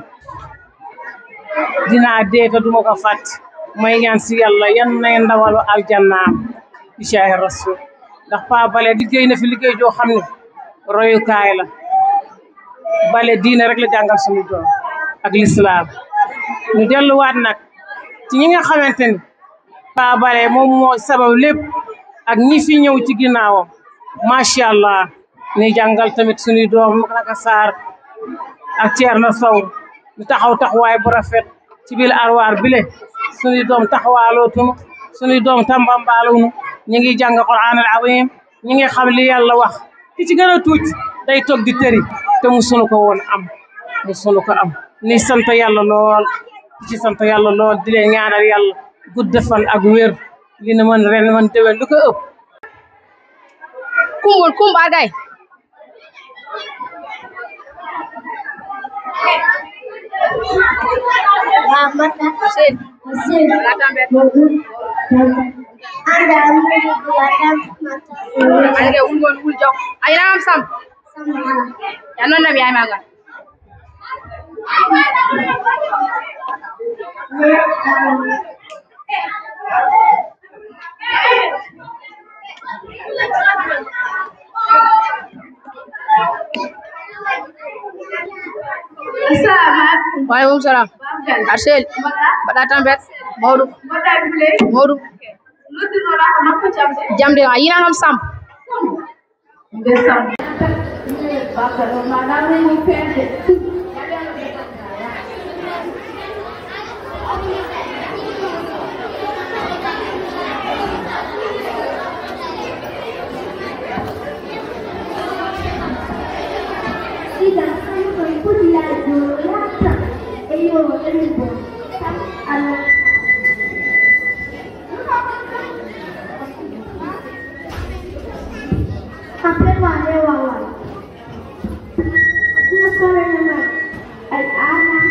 dinaa dee te duma ko fàtt may ñaan si yàlla yan nay ndawalu aljannaam bi shaahi rasul ndax Pa Bale liggéey na fi liggéey joo xam ne royukaay la Bale diine rek la jàngal suñu doom ak lislaam ñu delluwaat nag ci ñi nga xamante ni Pa Bale moom moo sabab lépp ak ñi fi ñëw ci ginnaawam macha allah ni jàngal tamit suñuy doom naka Saar ak Thierno Sow ñu taxaw taxawaay bu rafet ci biir arwaar bile suñuy doom taxawaalootuñu suñuy doom tambambaaluñu ñu ngi jàng Qur'an al azim ñi ngi xam li yàlla wax ki ci gën a tuuti day toog di tëri te musunu ko woon am musunu ko am ni sant yàlla lool ci sant yàlla lool di leen ñaanal yàlla gudd fan ak wér li na mën ren mën déwén lu ko ëpp kumbul kumba gay Ada unggun unggun jauh. Ayam sam. Ya non na biya ma gon. Assalamualaikum. Waalaikumsalam. Arsel. Bada tambet. Mawdu. Bada bule. Mawdu. Lutu no la ko makko jamde. Jamde wa yina ngam sam. Nde sam. Ba ka no ma na ni pende. Tidak, saya berikut dia dulu ya. Ayo, ini bu. Anak. Apa mana wawan? Apa nama? Al-Anak.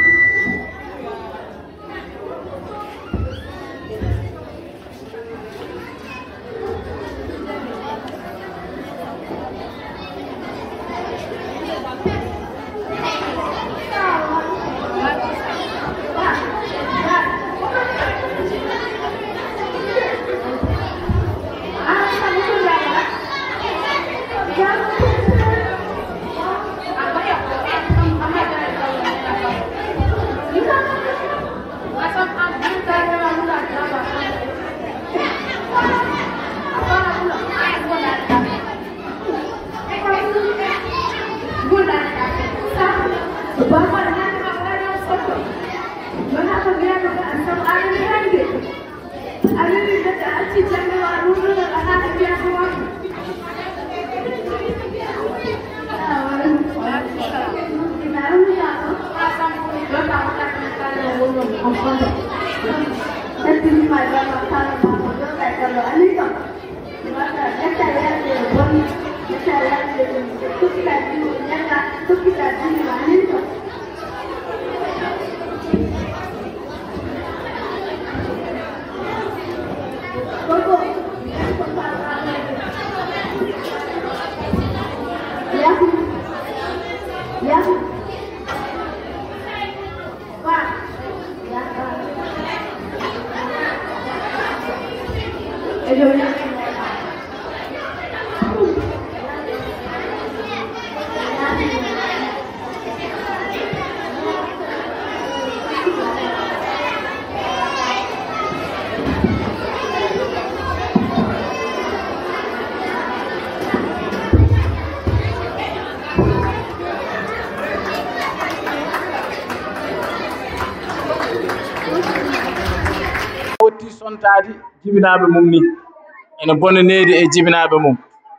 sontadi jibinaɓe mum ni ene bonanedi e jibinaɓe mum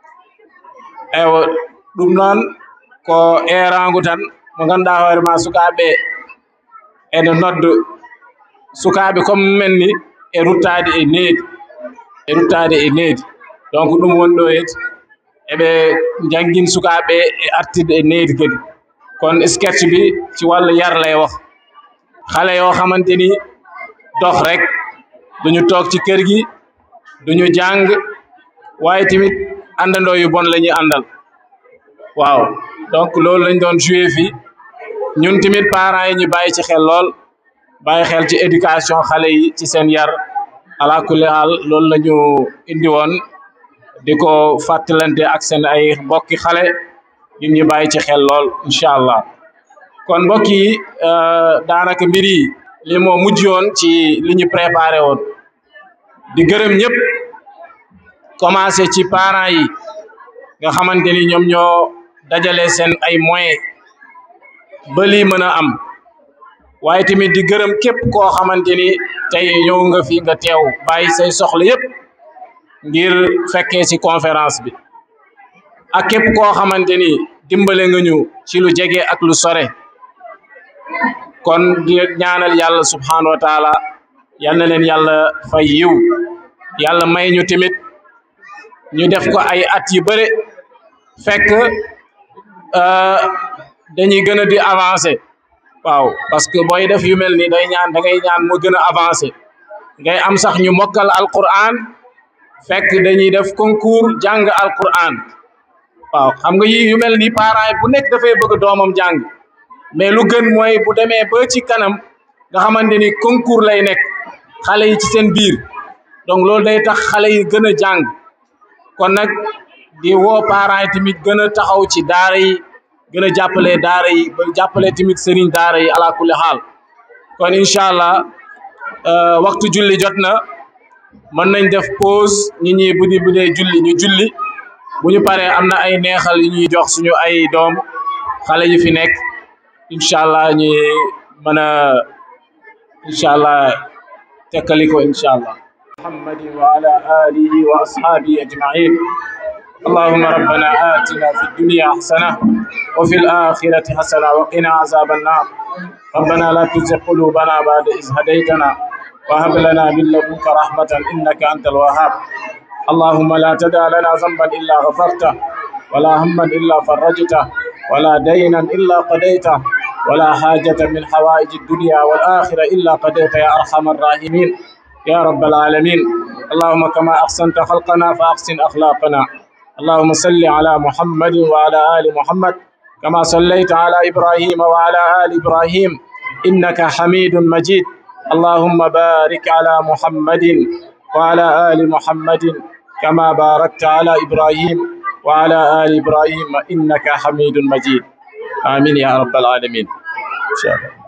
ewa ɗum noon ko erangu tan mo ganduɗa hoore ma sukaɓe ene nodda sukaɓe comme men ni e ruttade e needi e ruttade e needi donc ɗum woni ɗo heti eɓe jangguin sukaɓe e artirde e needi kadi kono sketch bi ci wàllu yar lay wax xale yoo xamante ni dox rek duñu toog ci kër gi duñu jàng waaye tamit àndandoo yu bon la ñuy àndal waaw donc loolu lañ doon joué fii ñun tamit parents yi ñu bàyyi ci xel lool bàyyi xel ci éducation xale yi ci seen yar ala kulli haal loolu la ñu indi woon di ko fàttalante ak seen ay mbokki xale yi ñu bàyyi ci xel lool incha allah kon mbokk yi daanaka mbir yi li moo mujj yoon ci li ñu préparé woon di gërëm ñëpp commencé ci parents yi nga xamante ni ñoom ñoo dajale seen ay moyens ba lii mën a am waaye tamit di gërëm képp koo xamante ni tey ñëw nga fi nga teew bàyyi say soxla yëpp ngir fekkee ci conférence bi ak képp koo xamante ni dimbale nga ñu ci lu jege ak lu sore kon di ñaanal yàlla subhanahu wa taala yal na leen yàlla fay yiw yàlla may ñu tamit ñu def ko ay at yu bëre fekk dañuy gën a di avancer waaw parce que booy def yu mel ni day ñaan da ngay ñaan mu gën a avancer ngay am sax ñu mokkal alquran fekk dañuy def concours jàng alquran waaw xam nga yi yu mel ni parents bu nekk dafay bëgg doomam jàng mais lu gën mooy bu demee ba ci kanam nga xamante ni concours lay nekk xale yi ci seen biir donc loolu day tax xale yi gën a jàng kon nag di woo parents yi tamit gën a taxaw ci daara yi gën a jàppale daara yi ba jàppale tamit sëriñ daara yi ala kulli xaal kon incha allah waxtu julli jot na mën nañ def pause ñi ñi bu di bu dee julli ñu julli bu ñu paree am na ay neexal yu ñuy jox suñu ay doom xale yi fi nekk incha allah ñi mën a incha allah tekkali ko incha allah muhammadin wa ala alihi wa ashabihi ajmain اللهم ربنا آتنا في الدنيا حسنة وفي الآخرة حسنة وقنا عذاب النار ربنا لا تزغ قلوبنا بعد إذ هديتنا وهب لنا من لدنك رحمة إنك أنت الوهاب اللهم لا تدع لنا ذنبا إلا غفرته ولا هما إلا فرجته ولا دينا إلا قضيته ولا حاجة من حوائج الدنيا والآخرة إلا قضيت يا أرحم الراحمين يا رب العالمين اللهم كما أحسنت خلقنا فأحسن أخلاقنا اللهم صل على محمد وعلى آل محمد كما صليت على إبراهيم وعلى آل إبراهيم إنك حميد مجيد اللهم بارك على محمد وعلى آل محمد كما باركت على إبراهيم وعلى آل إبراهيم إنك حميد مجيد آمين يا رب العالمين إن شاء الله.